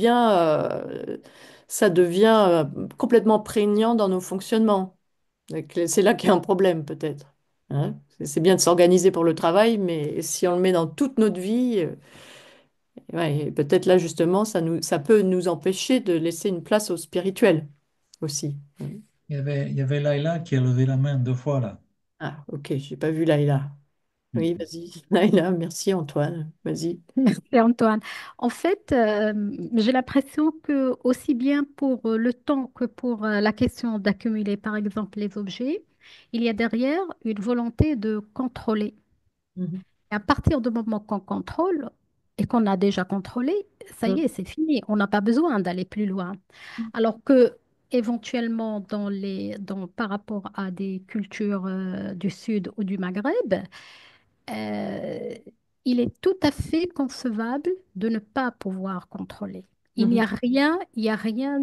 ça devient complètement prégnant dans nos fonctionnements. Donc, c'est là qu'il y a un problème peut-être, hein. C'est bien de s'organiser pour le travail, mais si on le met dans toute notre vie, ouais, peut-être là justement, ça peut nous empêcher de laisser une place au spirituel aussi. Il y avait Laïla qui a levé la main 2 fois là. Ah, ok, j'ai pas vu Laïla. Oui, vas-y. Laïla, merci Antoine. Vas-y. Merci Antoine. En fait, j'ai l'impression que aussi bien pour le temps que pour la question d'accumuler, par exemple, les objets, il y a derrière une volonté de contrôler. Mhm. Et à partir du moment qu'on contrôle et qu'on a déjà contrôlé, ça y Mhm. est, c'est fini. On n'a pas besoin d'aller plus loin. Alors que éventuellement, par rapport à des cultures du Sud ou du Maghreb, euh, il est tout à fait concevable de ne pas pouvoir contrôler. Mhm. Il n'y a rien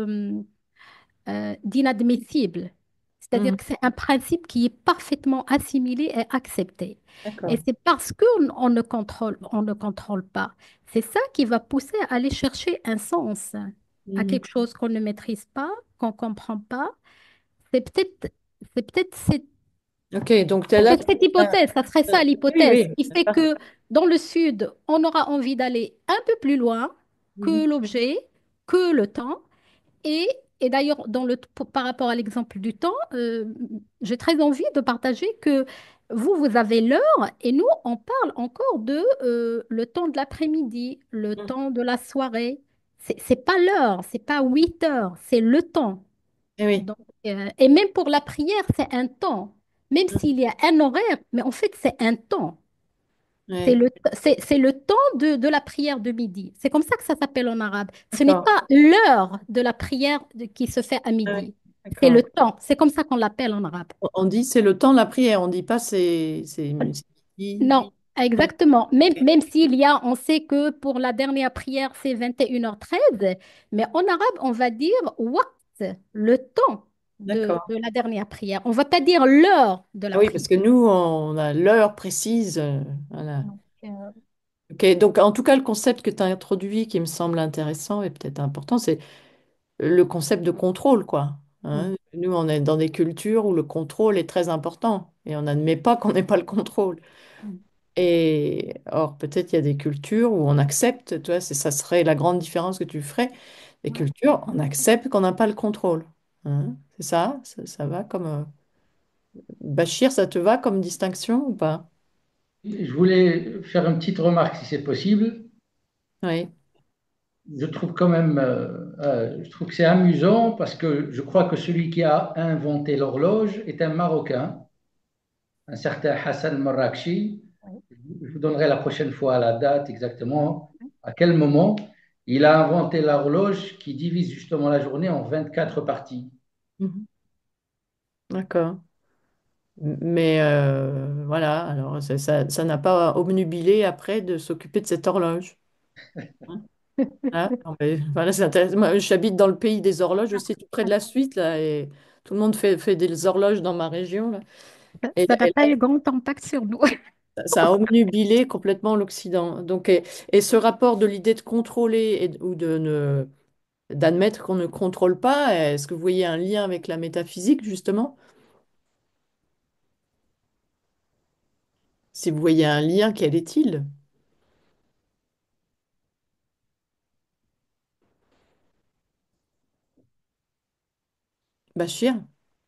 d'inadmissible. C'est-à-dire Mhm. que c'est un principe qui est parfaitement assimilé et accepté. Et D'accord. c'est parce on ne contrôle pas. C'est ça qui va pousser à aller chercher un sens à Mhm. quelque chose qu'on ne maîtrise pas, qu'on ne comprend pas. C'est peut-être, c'est peut-être cette Ok, donc tu es en là. fait, cette hypothèse, ça serait ça Oui, l'hypothèse, oui. qui fait que dans le sud, on aura envie d'aller un peu plus loin Mhm. que l'objet, que le temps, et et d'ailleurs, par rapport à l'exemple du temps, j'ai très envie de partager que vous avez l'heure et nous, on parle encore de le temps de l'après-midi, le Mm. temps de la soirée. C'est pas l'heure, c'est pas 8 heures, c'est le temps. Eh oui. Donc, et même pour la prière, c'est un temps. Même Mm. s'il y a un horaire, mais en fait, c'est un temps. Ouais. C'est le temps de la prière de midi. C'est comme ça que ça s'appelle en arabe. Ce n'est D'accord. pas l'heure de la prière qui se fait à Ouais. midi. C'est le D'accord. temps. C'est comme ça qu'on l'appelle en arabe. On dit c'est le temps de la prière, on dit pas c'est midi. Non, exactement. Même s'il y a, on sait que pour la dernière prière, c'est 21h13, mais en arabe, on va dire waqt, le temps D'accord. de la dernière prière. On va pas dire l'heure de Ah la oui, parce prière. que nous, on a l'heure précise. Voilà. Donc, Ok, donc en tout cas, le concept que tu as introduit qui me semble intéressant et peut-être important, c'est le concept de contrôle, quoi. mm, Hein. Nous, on est dans des cultures où le contrôle est très important et on n'admet pas qu'on n'ait pas le contrôle. mm, Et or, peut-être il y a des cultures où on accepte, tu vois, ça serait la grande différence que tu ferais. Les ouais. cultures, on accepte qu'on n'a pas le contrôle. Hein. C'est ça? Ça va comme... Bachir, ça te va comme distinction ou pas? Je voulais faire une petite remarque si c'est possible. Oui. Je trouve quand même, je trouve que c'est amusant parce que je crois que celui qui a inventé l'horloge est un Marocain, un certain Hassan Marrakchi. Ouais. Je vous donnerai la prochaine fois la date exactement, à quel moment il a inventé l'horloge qui divise justement la journée en 24 parties. Mhm. D'accord. Mais voilà, alors ça n'a pas obnubilé après de s'occuper de cette horloge. Hein. Ah, non, mais voilà, c'est intéressant. Moi, j'habite dans le pays des horloges aussi, tout près de la Suisse, là, et tout le monde fait des horloges dans ma région, là. Et, Ça n'a pas eu grand impact sur nous. ça a obnubilé complètement l'Occident. Donc, et ce rapport de l'idée de contrôler ou d'admettre qu'on ne contrôle pas, est-ce que vous voyez un lien avec la métaphysique, justement? Si vous voyez un lien, quel est-il? Bachir?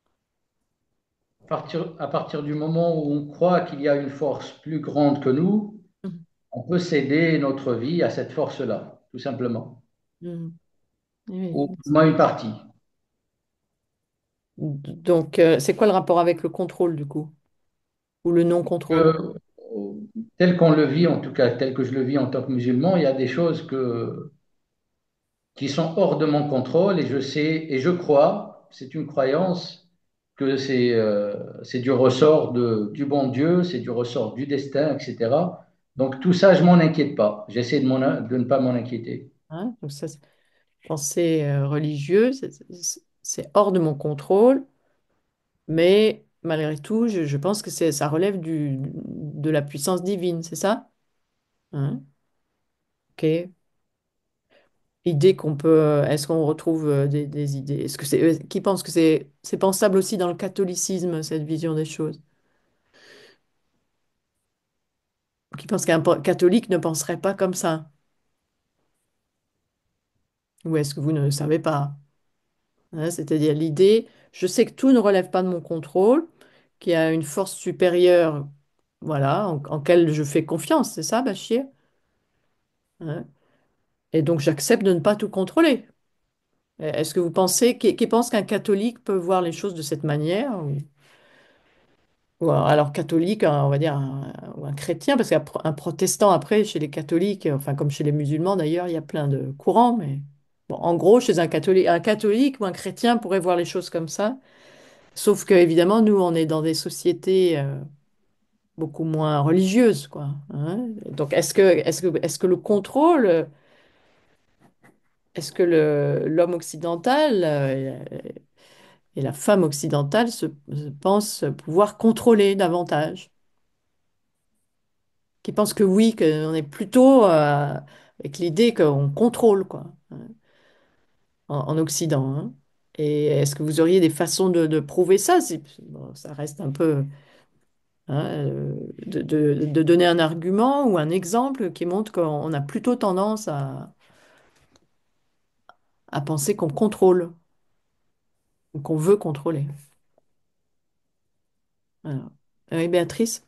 À partir du moment où on croit qu'il y a une force plus grande que nous, Mhm. on peut céder notre vie à cette force-là, tout simplement, Mhm. Oui. ou au moins une partie. Donc, c'est quoi le rapport avec le contrôle, du coup? Ou le non-contrôle? Euh, tel qu'on le vit, en tout cas, tel que je le vis en tant que musulman, il y a des choses qui sont hors de mon contrôle et je sais et je crois, c'est une croyance, que c'est du ressort du bon Dieu, c'est du ressort du destin, etc. Donc tout ça, je m'en inquiète pas. J'essaie de ne pas m'en inquiéter. Hein. Donc, ça, c'est pensée religieuse, c'est hors de mon contrôle, mais malgré tout, je pense que ça relève de la puissance divine, c'est ça? Hein. Ok. Idée qu'on peut. Est-ce qu'on retrouve des idées? Est-ce que qui pense que c'est pensable aussi dans le catholicisme, cette vision des choses? Qui pense qu'un catholique ne penserait pas comme ça? Ou est-ce que vous ne le savez pas? Hein, c'est-à-dire l'idée, je sais que tout ne relève pas de mon contrôle, qu'il y a une force supérieure, voilà, en quelle je fais confiance, c'est ça, Bachir? Hein. Et donc j'accepte de ne pas tout contrôler. Est-ce que vous pensez, qui pense qu'un catholique peut voir les choses de cette manière? Ou alors catholique, on va dire, ou un chrétien, parce qu'un un protestant, après, chez les catholiques, enfin comme chez les musulmans d'ailleurs, il y a plein de courants, mais bon, en gros, chez un catholique ou un chrétien pourrait voir les choses comme ça. Sauf que, évidemment, nous, on est dans des sociétés beaucoup moins religieuses, quoi. Hein. Donc, est-ce que le contrôle, est-ce que l'homme occidental et la femme occidentale se pensent pouvoir contrôler davantage? Qui pensent que oui, qu'on est plutôt avec l'idée qu'on contrôle, quoi, hein, en Occident. Hein. Et est-ce que vous auriez des façons de prouver ça? Bon, ça reste un peu. Hein, de donner un argument ou un exemple qui montre qu'on a plutôt tendance à penser qu'on contrôle. qu'on veut contrôler. Alors, oui, Béatrice?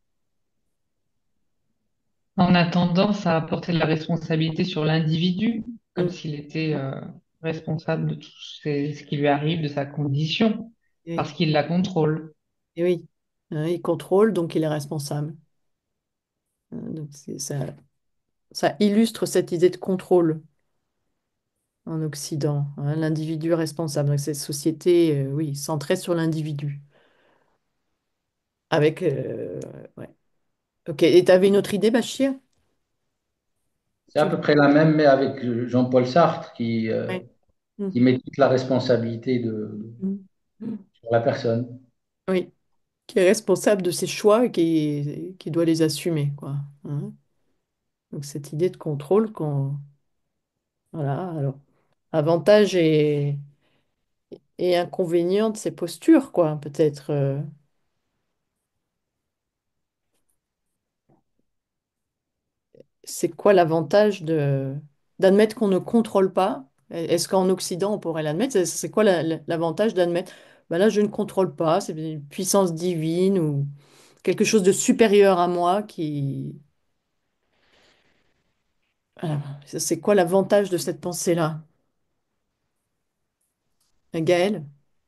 On a tendance à porter de la responsabilité sur l'individu, comme Mm. s'il était responsable de tout ce qui lui arrive, de sa condition, parce Oui. qu'il la contrôle. Et oui. Il contrôle, donc il est responsable. Donc ça illustre cette idée de contrôle en Occident, hein, l'individu responsable. Donc cette société, oui, centrée sur l'individu. Avec, ouais. Ok, et tu avais une autre idée, Bachir? C'est à Tu... peu près la même, mais avec Jean-Paul Sartre Ouais. Mm. qui met toute la responsabilité Mm. Mm. sur la personne. Oui, qui est responsable de ses choix et qui doit les assumer, quoi. Hein. Donc cette idée de contrôle qu'on... Voilà, alors, avantage et inconvénient de ces postures, quoi, peut-être. C'est quoi l'avantage de d'admettre qu'on ne contrôle pas? Est-ce qu'en Occident, on pourrait l'admettre? C'est quoi l'avantage d'admettre, ben là, je ne contrôle pas, c'est une puissance divine ou quelque chose de supérieur à moi qui... Voilà. C'est quoi l'avantage de cette pensée-là? Gaël?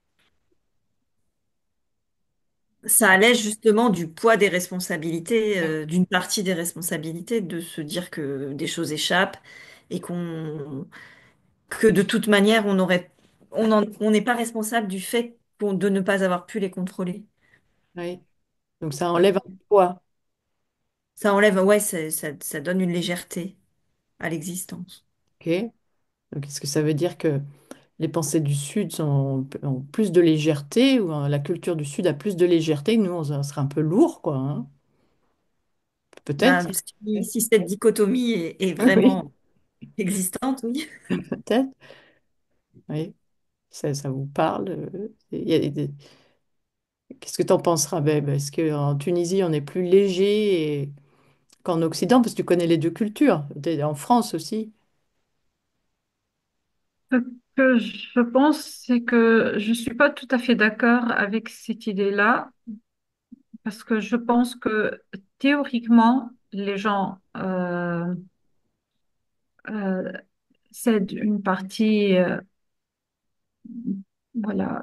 Ça allège justement du poids des responsabilités, Ouais. d'une partie des responsabilités, de se dire que des choses échappent et que de toute manière, on n'est pas responsable du fait de ne pas avoir pu les contrôler. Oui. Donc ça enlève un poids. Ça enlève, ouais, ça donne une légèreté à l'existence. Ok. Donc est-ce que ça veut dire que les pensées du Sud ont plus de légèreté ou la culture du Sud a plus de légèreté que nous, on serait un peu lourd, quoi, hein? Peut-être. Ben, si cette dichotomie est Oui, vraiment existante, oui. peut-être. Oui, ça vous parle. Il y a Qu'est-ce que tu en penseras, Beb? Est-ce qu'en Tunisie, on est plus léger qu'en Occident? Parce que tu connais les deux cultures. T'es en France aussi. Ce que je pense, c'est que je suis pas tout à fait d'accord avec cette idée-là, parce que je pense que théoriquement, les gens euh, cèdent une partie, voilà,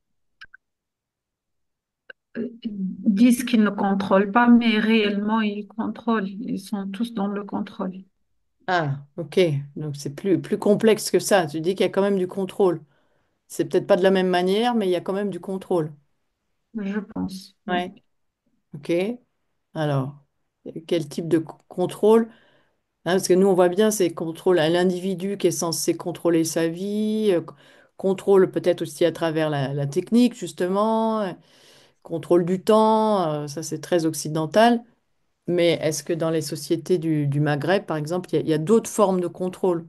disent qu'ils ne contrôlent pas, mais réellement, ils contrôlent. Ils sont tous dans le contrôle, Ah, ok. Donc c'est plus complexe que ça. Tu dis qu'il y a quand même du contrôle. C'est peut-être pas de la même manière, mais il y a quand même du contrôle. je pense. Oui. Ouais. Ok. Alors, quel type de contrôle? Hein, parce que nous, on voit bien, c'est contrôle à l'individu qui est censé contrôler sa vie, contrôle peut-être aussi à travers la technique, justement, contrôle du temps, ça c'est très occidental. Mais est-ce que dans les sociétés du Maghreb, par exemple, il y a d'autres formes de contrôle?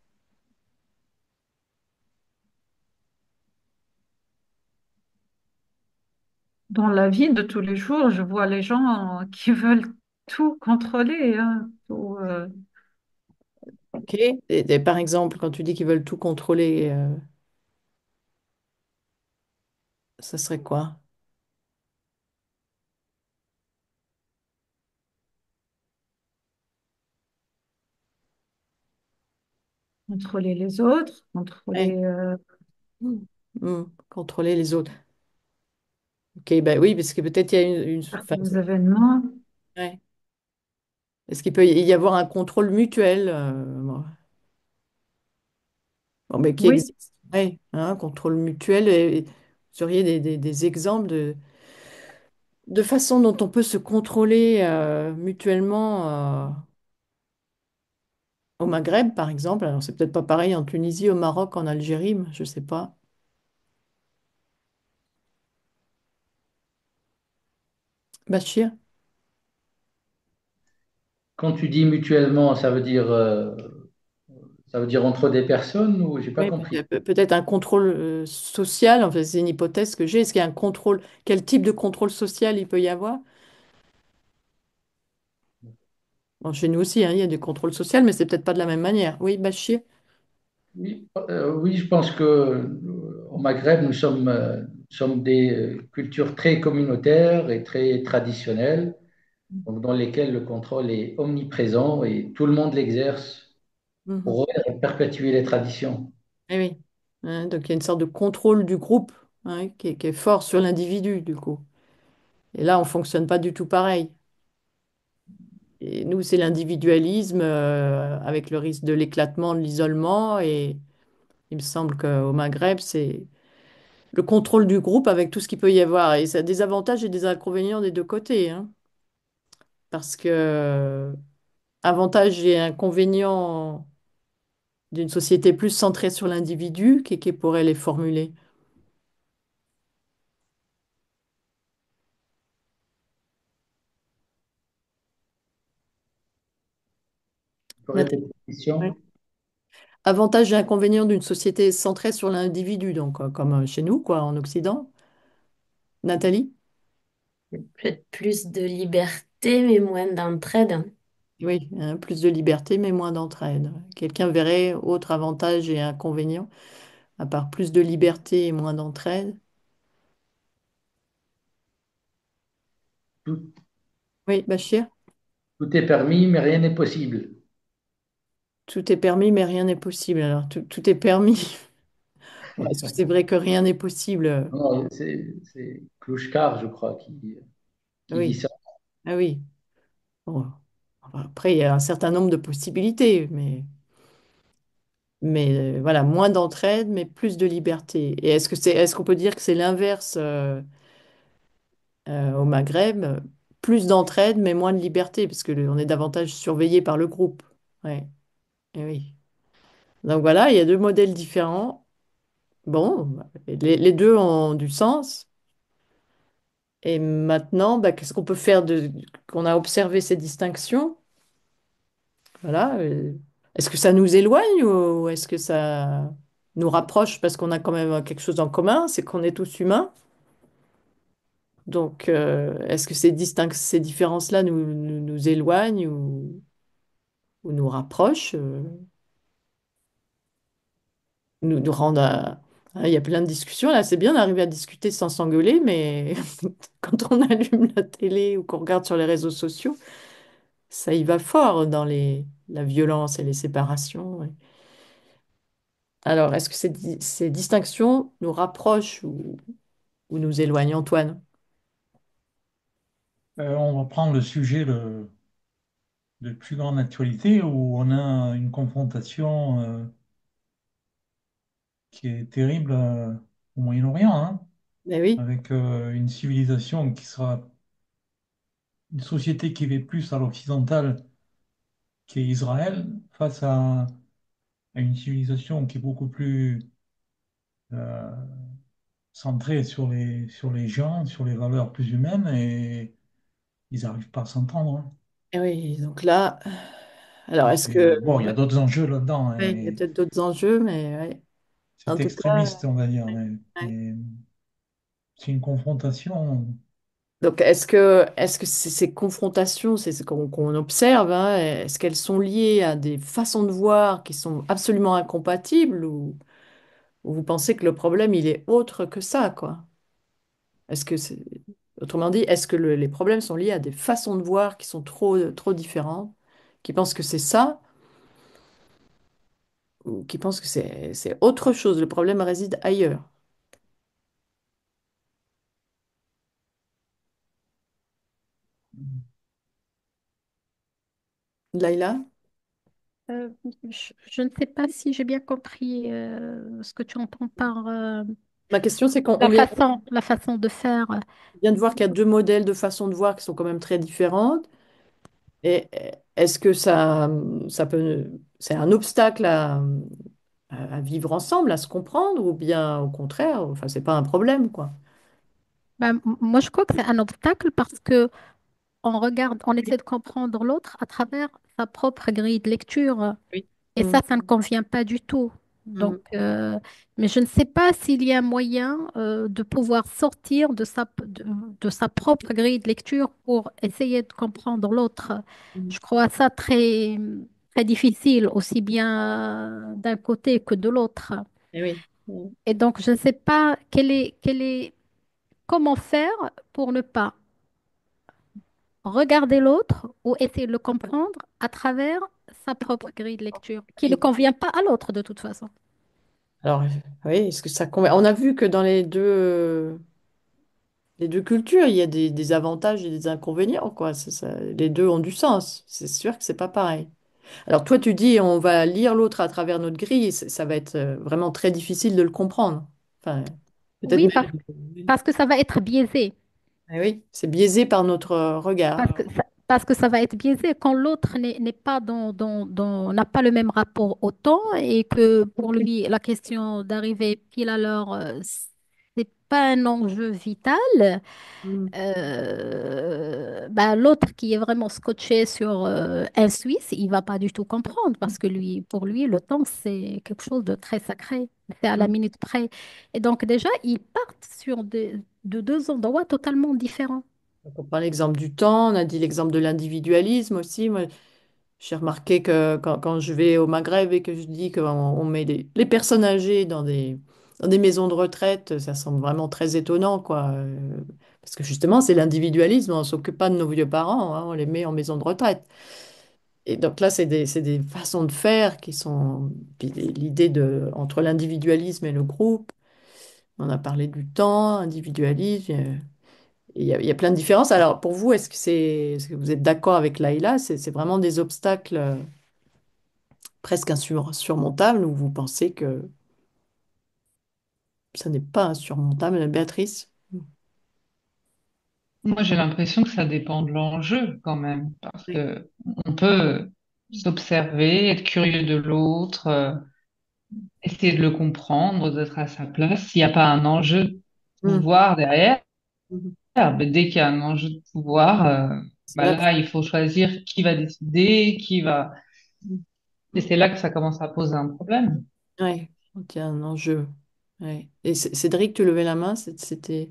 Dans la vie de tous les jours, je vois les gens qui veulent tout contrôler, hein, tout, Ok. Et par exemple, quand tu dis qu'ils veulent tout contrôler, ça serait quoi? contrôler les autres, Ouais. contrôler Contrôler les autres. Ok, ben oui, parce que peut-être il y a enfin, certains événements. ouais. Est-ce qu'il peut y avoir un contrôle mutuel bon, mais qui Oui, existe? Oui, un contrôle mutuel. Et vous auriez des exemples de façon dont on peut se contrôler mutuellement au Maghreb, par exemple. Alors, c'est peut-être pas pareil en Tunisie, au Maroc, en Algérie, mais je sais pas. Bachir? Quand tu dis mutuellement, ça veut dire entre des personnes ou j'ai pas Oui, compris. peut-être un contrôle social. Enfin, c'est une hypothèse que j'ai. Est-ce qu'il y a un contrôle? Quel type de contrôle social il peut y avoir? Bon, chez nous aussi, hein, il y a des contrôles sociaux, mais c'est peut-être pas de la même manière. Oui, Bachir? Oui, oui, je pense que au Maghreb, sommes des cultures très communautaires et très traditionnelles, donc dans lesquelles le contrôle est omniprésent et tout le monde l'exerce Mhm. pour perpétuer les traditions. Eh oui. Hein, donc il y a une sorte de contrôle du groupe, hein, qui est fort sur l'individu, du coup. Et là, on fonctionne pas du tout pareil. Et nous, c'est l'individualisme avec le risque de l'éclatement, de l'isolement. Et il me semble qu'au Maghreb, c'est le contrôle du groupe avec tout ce qu'il peut y avoir. Et ça a des avantages et des inconvénients des deux côtés, hein. Parce que avantages et inconvénients d'une société plus centrée sur l'individu, qui pourrait les formuler. Tu peux Nathalie. répéter la question? Avantages et inconvénients d'une société centrée sur l'individu, donc comme chez nous, quoi, en Occident. Nathalie? Peut-être plus de liberté, mais moins d'entraide. Oui, hein, plus de liberté, mais moins d'entraide. Quelqu'un verrait autre avantage et inconvénient, à part plus de liberté et moins d'entraide. Tout, Oui, Bachir, tout est permis, mais rien n'est possible. tout est permis, mais rien n'est possible. Alors, tout est permis. Bon, est-ce que c'est vrai que rien n'est possible? Non, c'est Clochard, je crois, qui dit Oui, ça. ah oui. Bon. Enfin, après, il y a un certain nombre de possibilités, mais voilà, moins d'entraide, mais plus de liberté. Et est-ce qu'on peut dire que c'est l'inverse au Maghreb? Plus d'entraide, mais moins de liberté, parce que on est davantage surveillé par le groupe. Ouais, eh oui. Donc voilà, il y a deux modèles différents. Bon, les deux ont du sens. Et maintenant, bah, qu'est-ce qu'on peut faire qu'on a observé ces distinctions? Voilà. Est-ce que ça nous éloigne ou est-ce que ça nous rapproche parce qu'on a quand même quelque chose en commun, c'est qu'on est tous humains? Donc, est-ce que ces différences-là nous éloignent ou nous rapprochent, nous rendent hein, il y a plein de discussions là, c'est bien d'arriver à discuter sans s'engueuler, mais quand on allume la télé ou qu'on regarde sur les réseaux sociaux, ça y va fort dans la violence et les séparations. Ouais. Alors, est-ce que ces distinctions nous rapprochent ou nous éloignent, Antoine? On va prendre le sujet de plus grande actualité où on a une confrontation qui est terrible au Moyen-Orient, hein, Ben oui, avec une civilisation qui sera une société qui va plus à l'occidental qu'est Israël face à une civilisation qui est beaucoup plus euh, centrée sur les gens, sur les valeurs plus humaines et ils n'arrivent pas à s'entendre, hein. eh oui, donc là, alors est-ce C'est, que bon, il y a d'autres enjeux là-dedans, hein, ouais, il y a mais peut-être d'autres enjeux, mais ouais. En c'est tout cas, extrémiste, on va dire. ouais. Mais c'est une confrontation. Donc est-ce que ces confrontations, c'est ce qu'on observe, hein, est-ce qu'elles sont liées à des façons de voir qui sont absolument incompatibles ou vous pensez que le problème, il est autre que ça, quoi? Est-ce que c'est, autrement dit, est-ce que les problèmes sont liés à des façons de voir qui sont trop différentes, qui pensent que c'est ça ou qui pensent que c'est autre chose, le problème réside ailleurs? Laïla, Euh, je ne sais pas si j'ai bien compris ce que tu entends par ma question, c'est qu'on la façon de faire. vient de voir qu'il y a deux modèles de façon de voir qui sont quand même très différentes. Et est-ce que ça peut, c'est un obstacle à vivre ensemble, à se comprendre, ou bien au contraire, enfin, c'est pas un problème, quoi. Moi, je crois que c'est un obstacle parce que on regarde, on essaie de comprendre l'autre à travers sa propre grille de lecture. Oui. Et Mm. ça ne convient pas du tout. Donc, Mm. mais je ne sais pas s'il y a moyen de pouvoir sortir de sa propre grille de lecture pour essayer de comprendre l'autre. Mm. Je crois ça très difficile, aussi bien d'un côté que de l'autre. Eh oui. Et donc, je ne sais pas comment faire pour ne pas regarder l'autre ou essayer de le comprendre à travers sa propre grille de lecture, qui ne convient pas à l'autre de toute façon. Alors, oui, est-ce que ça convient? On a vu que dans les deux cultures, il y a des avantages et des inconvénients, quoi. Les deux ont du sens. C'est sûr que c'est pas pareil. Alors, toi, tu dis, on va lire l'autre à travers notre grille, ça va être vraiment très difficile de le comprendre. Enfin, peut-être Oui, même. parce que ça va être biaisé. Eh oui, c'est biaisé par notre regard. Parce que ça va être biaisé quand l'autre n'est pas n'a pas le même rapport au temps et que pour lui, la question d'arriver pile à l'heure, c'est pas un enjeu vital. Mm. Bah, l'autre qui est vraiment scotché sur un Suisse, il va pas du tout comprendre parce que pour lui, le temps, c'est quelque chose de très sacré. C'est à la Mm. minute près. Et donc déjà, ils partent de deux endroits totalement différents. Donc, on prend l'exemple du temps, on a dit l'exemple de l'individualisme aussi. Moi, j'ai remarqué que quand je vais au Maghreb et que je dis qu'on met les personnes âgées dans des maisons de retraite, ça semble vraiment très étonnant, quoi. Parce que justement, c'est l'individualisme, on ne s'occupe pas de nos vieux parents, hein, on les met en maison de retraite. Et donc là, c'est des façons de faire qui sont... Puis l'idée entre l'individualisme et le groupe, on a parlé du temps, individualisme, il y a plein de différences. Alors pour vous, est-ce que vous êtes d'accord avec Laïla? C'est vraiment des obstacles presque insurmontables ou vous pensez que ça n'est pas insurmontable, Béatrice? Moi, j'ai l'impression que ça dépend de l'enjeu quand même, parce Oui. que on peut s'observer, être curieux de l'autre, essayer de le comprendre, d'être à sa place. S'il n'y a pas un enjeu de Mm. pouvoir derrière, Mhm. ben, dès qu'il y a un enjeu de pouvoir, C'est ben là que... là, il faut choisir qui va décider, qui va... Et c'est là que ça commence à poser un problème. Ouais, il y a un enjeu. Ouais. Et Cédric, tu levais la main, c'était...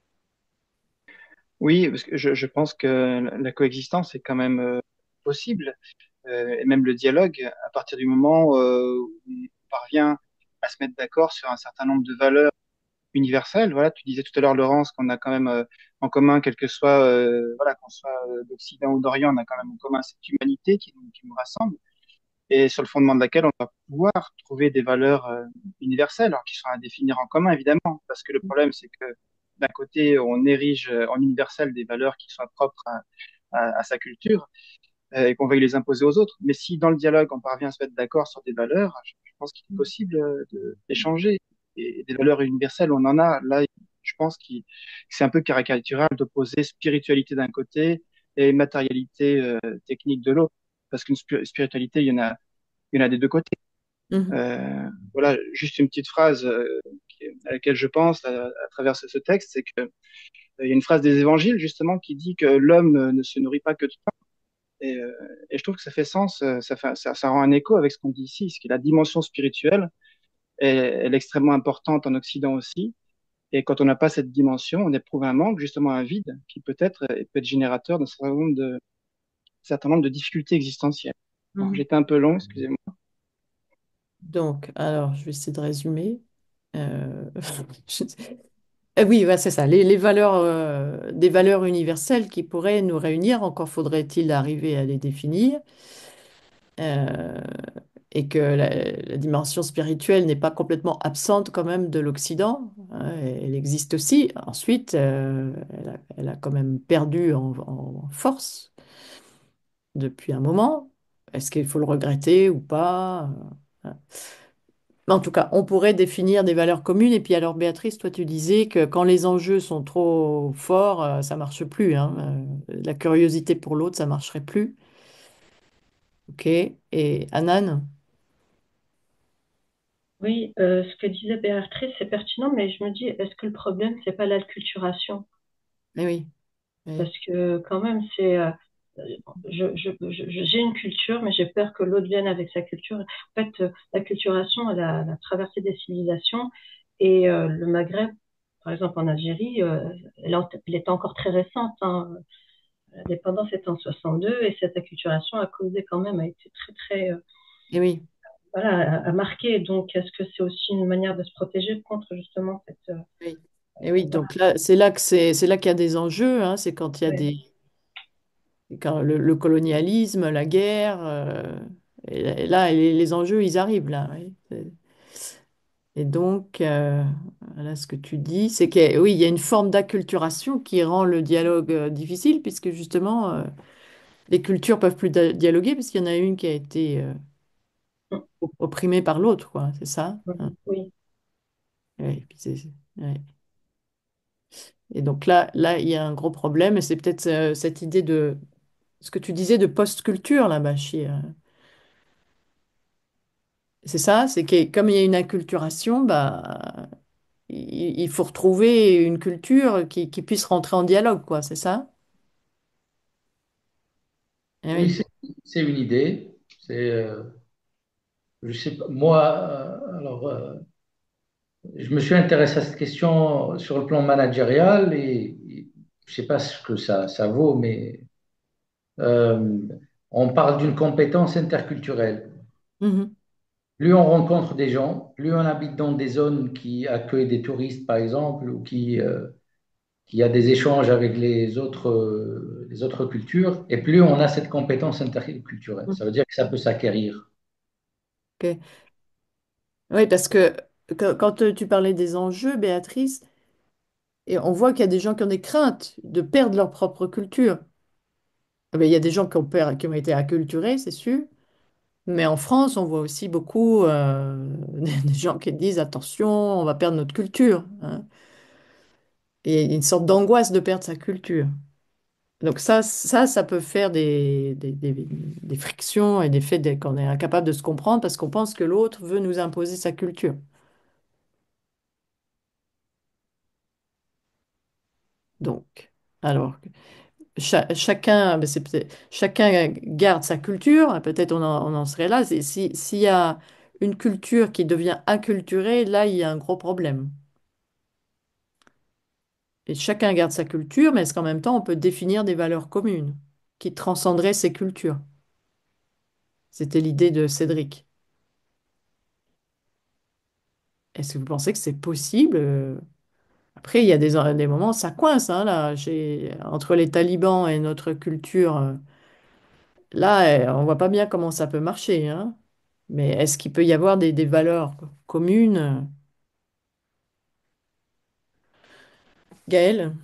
Oui, parce que je pense que la coexistence est quand même possible, et même le dialogue, à partir du moment où on parvient à se mettre d'accord sur un certain nombre de valeurs universelles. Voilà, tu disais tout à l'heure, Laurence, qu'on a quand même en commun, quel que soit, voilà, qu'on soit d'Occident ou d'Orient, on a quand même en commun cette humanité qui nous rassemble, et sur le fondement de laquelle on va pouvoir trouver des valeurs universelles, alors qui sont à définir en commun, évidemment, parce que le problème, c'est que d'un côté, on érige en universel des valeurs qui sont propres à sa culture, et qu'on veuille les imposer aux autres. Mais si dans le dialogue, on parvient à se mettre d'accord sur des valeurs, je pense qu'il est possible d'échanger. Et des valeurs universelles, on en a. Là, je pense que c'est un peu caricatural d'opposer spiritualité d'un côté et matérialité technique de l'autre. Parce qu'une spiritualité, il y en a des deux côtés. Mhm. Voilà, juste une petite phrase à laquelle je pense à travers ce texte, c'est que il y a une phrase des évangiles justement qui dit que l'homme ne se nourrit pas que de pain. Et je trouve que ça fait sens, ça rend un écho avec ce qu'on dit ici, parce que la dimension spirituelle, elle est extrêmement importante en Occident aussi. Et quand on n'a pas cette dimension, on éprouve un manque, justement un vide, qui peut être générateur d'un certain nombre de difficultés existentielles. Bon, Mhm. j'étais un peu long, excusez-moi. Donc, alors, je vais essayer de résumer. Euh, je- oui, ouais, c'est ça, les valeurs, des valeurs universelles qui pourraient nous réunir, encore faudrait-il arriver à les définir, euh, et que la dimension spirituelle n'est pas complètement absente quand même de l'Occident, hein, elle existe aussi. Ensuite, elle a quand même perdu en force depuis un moment. Est-ce qu'il faut le regretter ou pas? Voilà. Mais en tout cas, on pourrait définir des valeurs communes. Et puis alors, Béatrice, toi, tu disais que quand les enjeux sont trop forts, ça marche plus, hein. La curiosité pour l'autre, ça marcherait plus. OK. Et Anan? Oui, ce que disait Béatrice, c'est pertinent, mais je me dis, est-ce que le problème, c'est pas l'acculturation? Eh oui. Oui. Parce que quand même, j'ai une culture, mais j'ai peur que l'autre vienne avec sa culture. En fait, l'acculturation, elle a traversé des civilisations et le Maghreb, par exemple en Algérie, elle est encore très récente, hein. L'indépendance est en 62 et cette acculturation a été très, très Eh oui. voilà, à marquer. Donc, est-ce que c'est aussi une manière de se protéger contre justement cette, Oui. Et oui, voilà, donc là, c'est là qu'il y a des enjeux, hein, c'est quand il y a ouais. quand le colonialisme, la guerre, et là, les enjeux, ils arrivent là. Oui. Et donc, voilà ce que tu dis, c'est que oui, il y a une forme d'acculturation qui rend le dialogue difficile, puisque justement, les cultures peuvent plus dialoguer, parce qu'il y en a une qui a été Mm, opprimée par l'autre, quoi, c'est ça? Hein. oui. Ouais, puis ouais. Et donc là, il y a un gros problème, et c'est peut-être cette idée de ce que tu disais de post-culture, là, Bachir. C'est ça, c'est que comme il y a une acculturation, bah, il faut retrouver une culture qui puisse rentrer en dialogue, quoi, c'est ça? Eh Oui, oui. c'est une idée. C'est, je sais pas, moi, je me suis intéressé à cette question sur le plan managérial et je sais pas ce que ça vaut, mais euh, on parle d'une compétence interculturelle. Mhm. Plus on rencontre des gens, plus on habite dans des zones qui accueillent des touristes, par exemple, ou qui a des échanges avec les autres cultures, et plus on a cette compétence interculturelle. Ça veut dire que ça peut s'acquérir. Ok. Oui, parce que quand tu parlais des enjeux, Béatrice, et on voit qu'il y a des gens qui ont des craintes de perdre leur propre culture. Ah ben, il y a des gens qui ont été acculturés, c'est sûr, mais en France, on voit aussi beaucoup des gens qui disent attention, on va perdre notre culture, hein. Et il y a une sorte d'angoisse de perdre sa culture. Donc ça peut faire des frictions et des faits qu'on est incapable de se comprendre parce qu'on pense que l'autre veut nous imposer sa culture. Donc, alors, chacun, ben, chacun garde sa culture, peut-être on en serait là. S'il y a une culture qui devient acculturée, là, il y a un gros problème. Et chacun garde sa culture, mais est-ce qu'en même temps, on peut définir des valeurs communes qui transcenderaient ces cultures? C'était l'idée de Cédric. Est-ce que vous pensez que c'est possible? Après, il y a des moments, ça coince, hein, là, entre les talibans et notre culture. Là, on voit pas bien comment ça peut marcher, hein. Mais est-ce qu'il peut y avoir des valeurs communes? Gaëlle?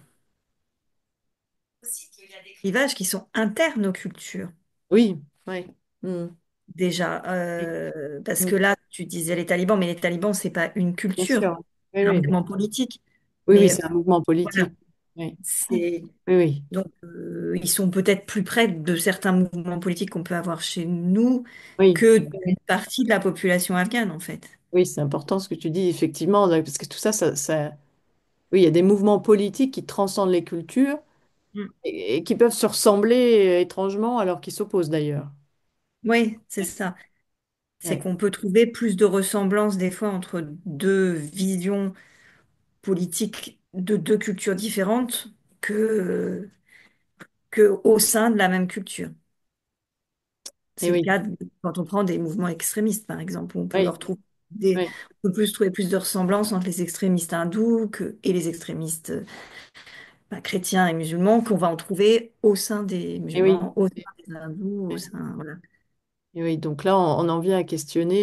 Aussi qu'il y a des clivages qui sont internes aux cultures, Oui, oui. Hmm. déjà. Oui, Parce oui, que là, tu disais les talibans, mais les talibans, c'est pas une bien culture, sûr. Oui, c'est un oui, mouvement politique. oui, oui, Mais c'est un mouvement voilà, politique. Oui, c'est oui, oui. donc ils sont peut-être plus près de certains mouvements politiques qu'on peut avoir chez nous Oui, que d'une partie de la population afghane, en fait. oui, c'est important ce que tu dis, effectivement, parce que tout ça, oui, il y a des mouvements politiques qui transcendent les cultures Mm. et qui peuvent se ressembler étrangement alors qu'ils s'opposent d'ailleurs. Oui, c'est ça. C'est Ouais. qu'on peut trouver plus de ressemblances des fois entre deux visions politiques de deux cultures différentes que au sein de la même culture. Et C'est le oui, cas quand on prend des mouvements extrémistes, par exemple, où on peut oui, leur trouver des, oui, on peut plus trouver plus de ressemblances entre les extrémistes hindous et les extrémistes chrétiens et musulmans qu'on va en trouver au sein des et oui. musulmans, au sein des hindous, au sein, voilà. Et oui, donc là, on en vient à questionner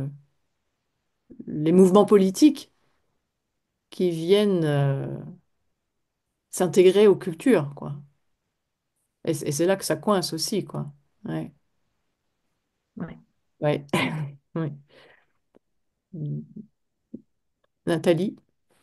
les mouvements politiques qui viennent s'intégrer aux cultures, quoi. Et c'est là que ça coince aussi, quoi. Ouais, Ouais. ouais. Oui. Nathalie?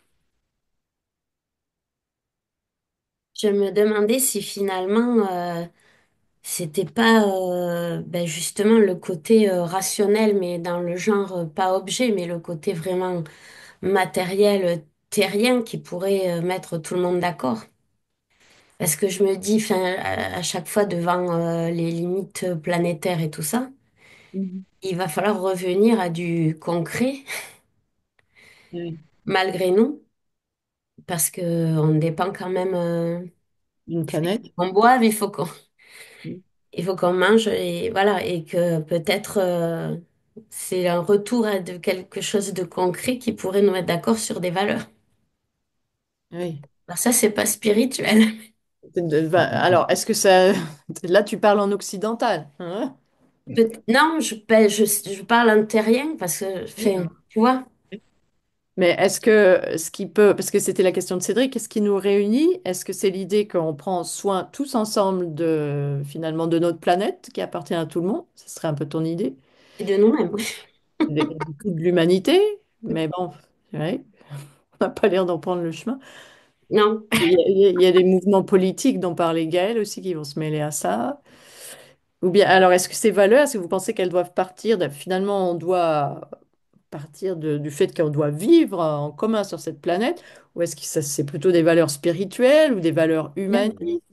Je me demandais si finalement c'était pas ben justement le côté rationnel, mais dans le genre pas objet, mais le côté vraiment matériel, terrien qui pourrait mettre tout le monde d'accord. Parce que je me dis, enfin, à chaque fois devant les limites planétaires et tout ça, Mhm. il va falloir revenir à du concret Oui. malgré nous, parce que on dépend quand même. Une planète? On boive, il faut qu'on Mhm. mange et voilà et que peut-être C'est un retour à de quelque chose de concret qui pourrait nous mettre d'accord sur des valeurs. Oui. Alors ça, c'est pas spirituel. Alors, est-ce que ça... Là, tu parles en occidental, hein? Non, je parle en terrien parce que, enfin, D'accord. tu vois, Mais est-ce que ce qui peut, parce que c'était la question de Cédric, qu'est-ce qui nous réunit? Est-ce que c'est l'idée qu'on prend soin tous ensemble de finalement de notre planète qui appartient à tout le monde? Ce serait un peu ton idée et de nous-mêmes. du coup de l'humanité, mais bon, ouais, on n'a pas l'air d'en prendre le chemin. Non. Il y a des mouvements politiques dont parlait Gaël aussi qui vont se mêler à ça. Ou bien, alors, est-ce que ces valeurs, est-ce que vous pensez qu'elles doivent partir finalement, on doit partir du fait qu'on doit vivre en commun sur cette planète, ou est-ce que c'est plutôt des valeurs spirituelles ou des valeurs humanistes?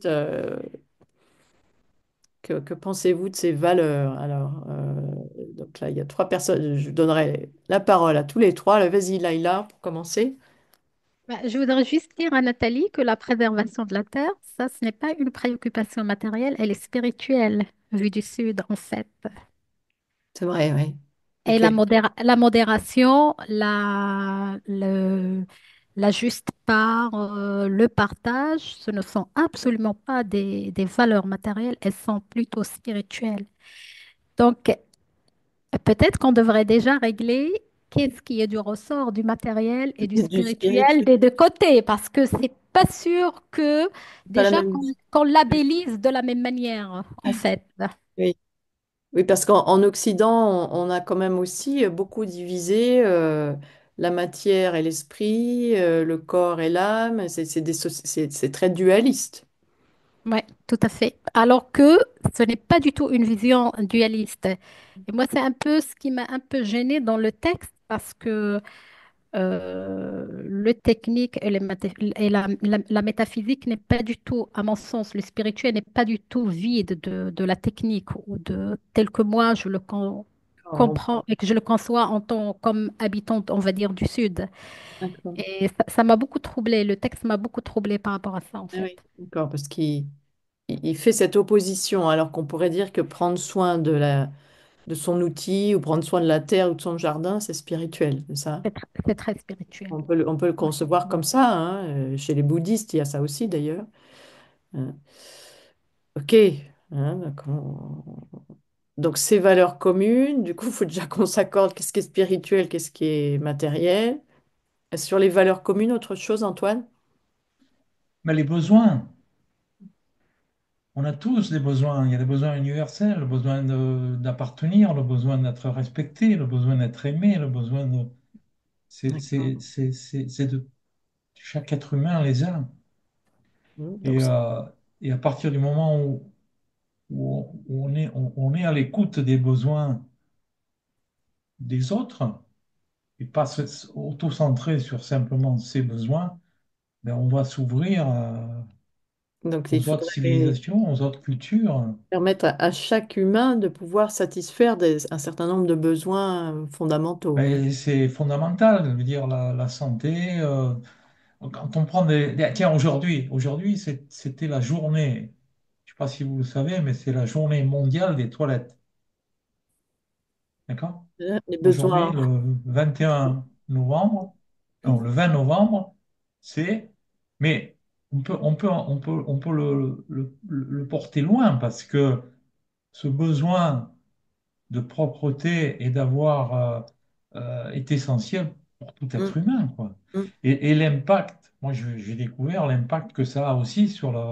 Que pensez-vous de ces valeurs? Alors, donc là, il y a trois personnes. Je donnerai la parole à tous les trois. Alors, vas-y, Laïla, pour commencer. Bah, je voudrais juste dire à Nathalie que la préservation de la Terre, ça, ce n'est pas une préoccupation matérielle, elle est spirituelle, vue du Sud, en fait. C'est vrai, oui. Et Ok. la modération, la juste part, le partage, ce ne sont absolument pas des valeurs matérielles, elles sont plutôt spirituelles. Donc, peut-être qu'on devrait déjà régler qu'est-ce qui est du ressort du matériel et du Du spirituel spirituel, des deux côtés, parce que c'est pas sûr que pas la déjà même. qu'on labellise de la même manière, en fait. Oui. Oui, parce qu'en Occident, on a quand même aussi beaucoup divisé la matière et l'esprit, le corps et l'âme. C'est très dualiste. Oui, tout à fait. Alors que ce n'est pas du tout une vision dualiste. Et moi, c'est un peu ce qui m'a un peu gênée dans le texte parce que le technique et, la métaphysique n'est pas du tout, à mon sens, le spirituel n'est pas du tout vide de la technique ou de tel que moi je le Oh, comprends et que je le conçois en tant comme habitante, on va dire, du Sud. d'accord. Et ça m'a beaucoup troublée. Le texte m'a beaucoup troublée par rapport à ça, en Ah fait. oui, d'accord, parce qu'il fait cette opposition, alors qu'on pourrait dire que prendre soin de son outil ou prendre soin de la terre ou de son jardin, c'est spirituel, c'est ça? C'est très spirituel. On peut le Ouais. concevoir comme ça, hein. Chez les bouddhistes, il y a ça aussi d'ailleurs. Hein. Ok, hein, d'accord. Donc ces valeurs communes, du coup, il faut déjà qu'on s'accorde qu'est-ce qui est spirituel, qu'est-ce qui est matériel. Sur les valeurs communes, autre chose, Antoine? Mais les besoins, on a tous des besoins. Il y a des besoins universels, le besoin d'appartenir, le besoin d'être respecté, le besoin d'être aimé, le besoin de... D'accord. C'est de chaque être humain les a. Donc, Et, euh, et à partir du moment où on est à l'écoute des besoins des autres, et pas auto-centré sur simplement ses besoins, ben on va s'ouvrir il aux autres faudrait civilisations, aux autres cultures. permettre à chaque humain de pouvoir satisfaire un certain nombre de besoins fondamentaux. Et c'est fondamental, je veux dire, la santé. Quand on prend Tiens, aujourd'hui, c'était la journée, je ne sais pas si vous le savez, mais c'est la journée mondiale des toilettes. D'accord? Les Aujourd'hui, besoins. le 21 novembre, non, le 20 novembre, c'est... Mais on peut le porter loin parce que ce besoin de propreté et d'avoir est essentiel pour tout Mm, être humain, quoi. mm. Et l'impact, moi j'ai découvert l'impact que ça a aussi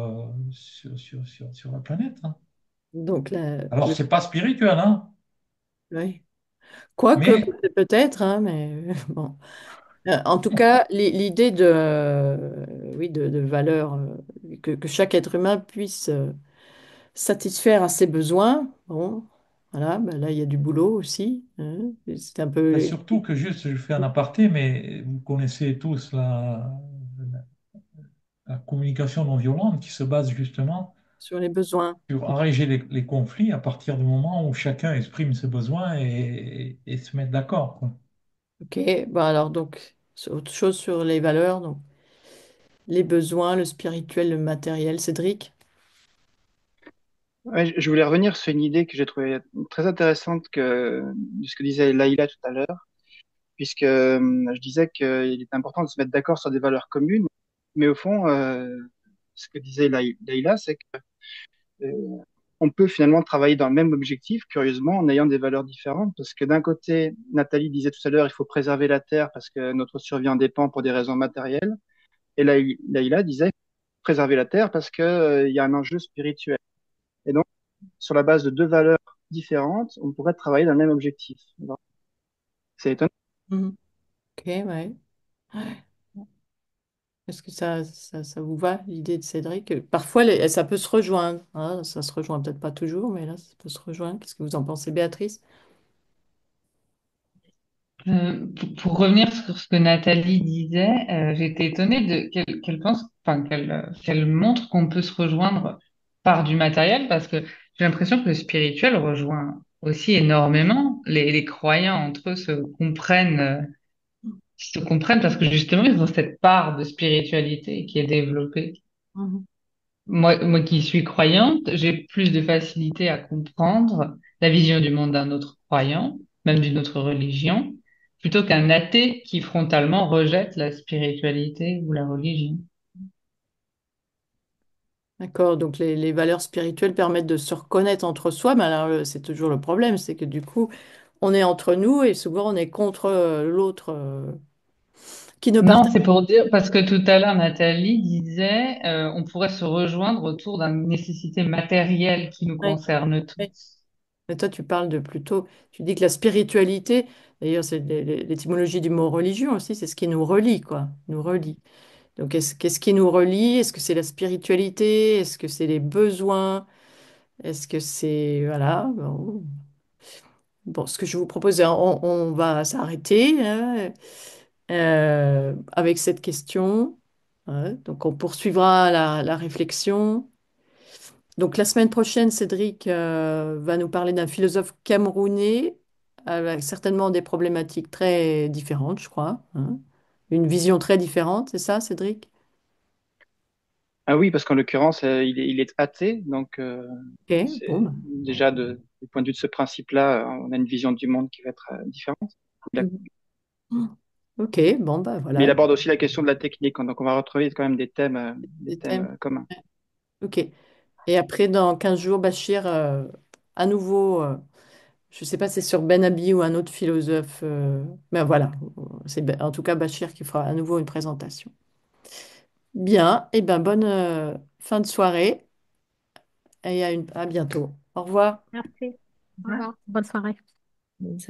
sur la planète, hein. Donc, Alors, c'est pas spirituel, hein, oui. Quoique, mais peut-être, hein, mais bon. En tout cas, l'idée oui, de valeur, que chaque être humain puisse satisfaire à ses besoins. Bon, voilà, ben là, il y a du boulot aussi, hein. C'est un peu bah, surtout que juste, je fais un aparté, mais vous connaissez tous la communication non violente qui se base justement sur les besoins. sur enrayer les conflits à partir du moment où chacun exprime ses besoins et se met d'accord, quoi. Ok, bon alors donc, c'est autre chose sur les valeurs, donc les besoins, le spirituel, le matériel. Cédric? Ouais, je voulais revenir sur une idée que j'ai trouvée très intéressante de ce que disait Laïla tout à l'heure, puisque je disais qu'il est important de se mettre d'accord sur des valeurs communes, mais au fond, ce que disait Laïla, c'est que euh, on peut finalement travailler dans le même objectif, curieusement, en ayant des valeurs différentes, parce que d'un côté, Nathalie disait tout à l'heure, il faut préserver la Terre parce que notre survie en dépend pour des raisons matérielles, et Laïla disait préserver la Terre parce que, il y a un enjeu spirituel. Et donc, sur la base de deux valeurs différentes, on pourrait travailler dans le même objectif. Alors, c'est étonnant. Mhm. Ok, ouais. Est-ce que ça vous va, l'idée de Cédric? Parfois, ça peut se rejoindre, hein. Ça se rejoint peut-être pas toujours, mais là, ça peut se rejoindre. Qu'est-ce que vous en pensez, Béatrice? Pour revenir sur ce que Nathalie disait, j'étais étonnée qu'elle pense, enfin qu'elle montre qu'on peut se rejoindre par du matériel parce que j'ai l'impression que le spirituel rejoint aussi énormément. Les croyants entre eux se comprennent parce que justement ils ont cette part de spiritualité qui est développée. Mhm. Moi qui suis croyante, j'ai plus de facilité à comprendre la vision du monde d'un autre croyant, même d'une autre religion, plutôt qu'un athée qui frontalement rejette la spiritualité ou la religion. D'accord, donc les valeurs spirituelles permettent de se reconnaître entre soi, mais alors c'est toujours le problème, c'est que du coup, on est entre nous et souvent on est contre l'autre qui ne Non, partage. c'est pour dire, parce que tout à l'heure, Nathalie disait, on pourrait se rejoindre autour d'une nécessité matérielle qui nous Oui, concerne oui. tous. Mais toi, tu parles de plutôt, tu dis que la spiritualité, d'ailleurs, c'est l'étymologie du mot religion aussi, c'est ce qui nous relie, quoi, nous relie. Donc, qu'est-ce qui nous relie? Est-ce que c'est la spiritualité? Est-ce que c'est les besoins? Est-ce que c'est... Voilà. Bon, bon, ce que je vous propose, on va s'arrêter hein, avec cette question. Ouais, donc, on poursuivra la réflexion. Donc, la semaine prochaine, Cédric va nous parler d'un philosophe camerounais avec certainement des problématiques très différentes, je crois, hein. Une vision très différente, c'est ça, Cédric? Ah oui, parce qu'en l'occurrence, il est athée, donc Ok, bon, c'est déjà du point de vue de ce principe-là, on a une vision du monde qui va être différente. bah, ok, bon, bah Mais il voilà, aborde aussi la question de la technique, donc on va retrouver quand même des des thèmes thèmes. communs. Ok. Et après, dans 15 jours, Bachir, à nouveau, je ne sais pas si c'est sur Ben Abi ou un autre philosophe, mais voilà, en tout cas Bachir qui fera à nouveau une présentation. Bien, et ben bonne fin de soirée et à bientôt. Au revoir. Merci. Au revoir. Bonne soirée.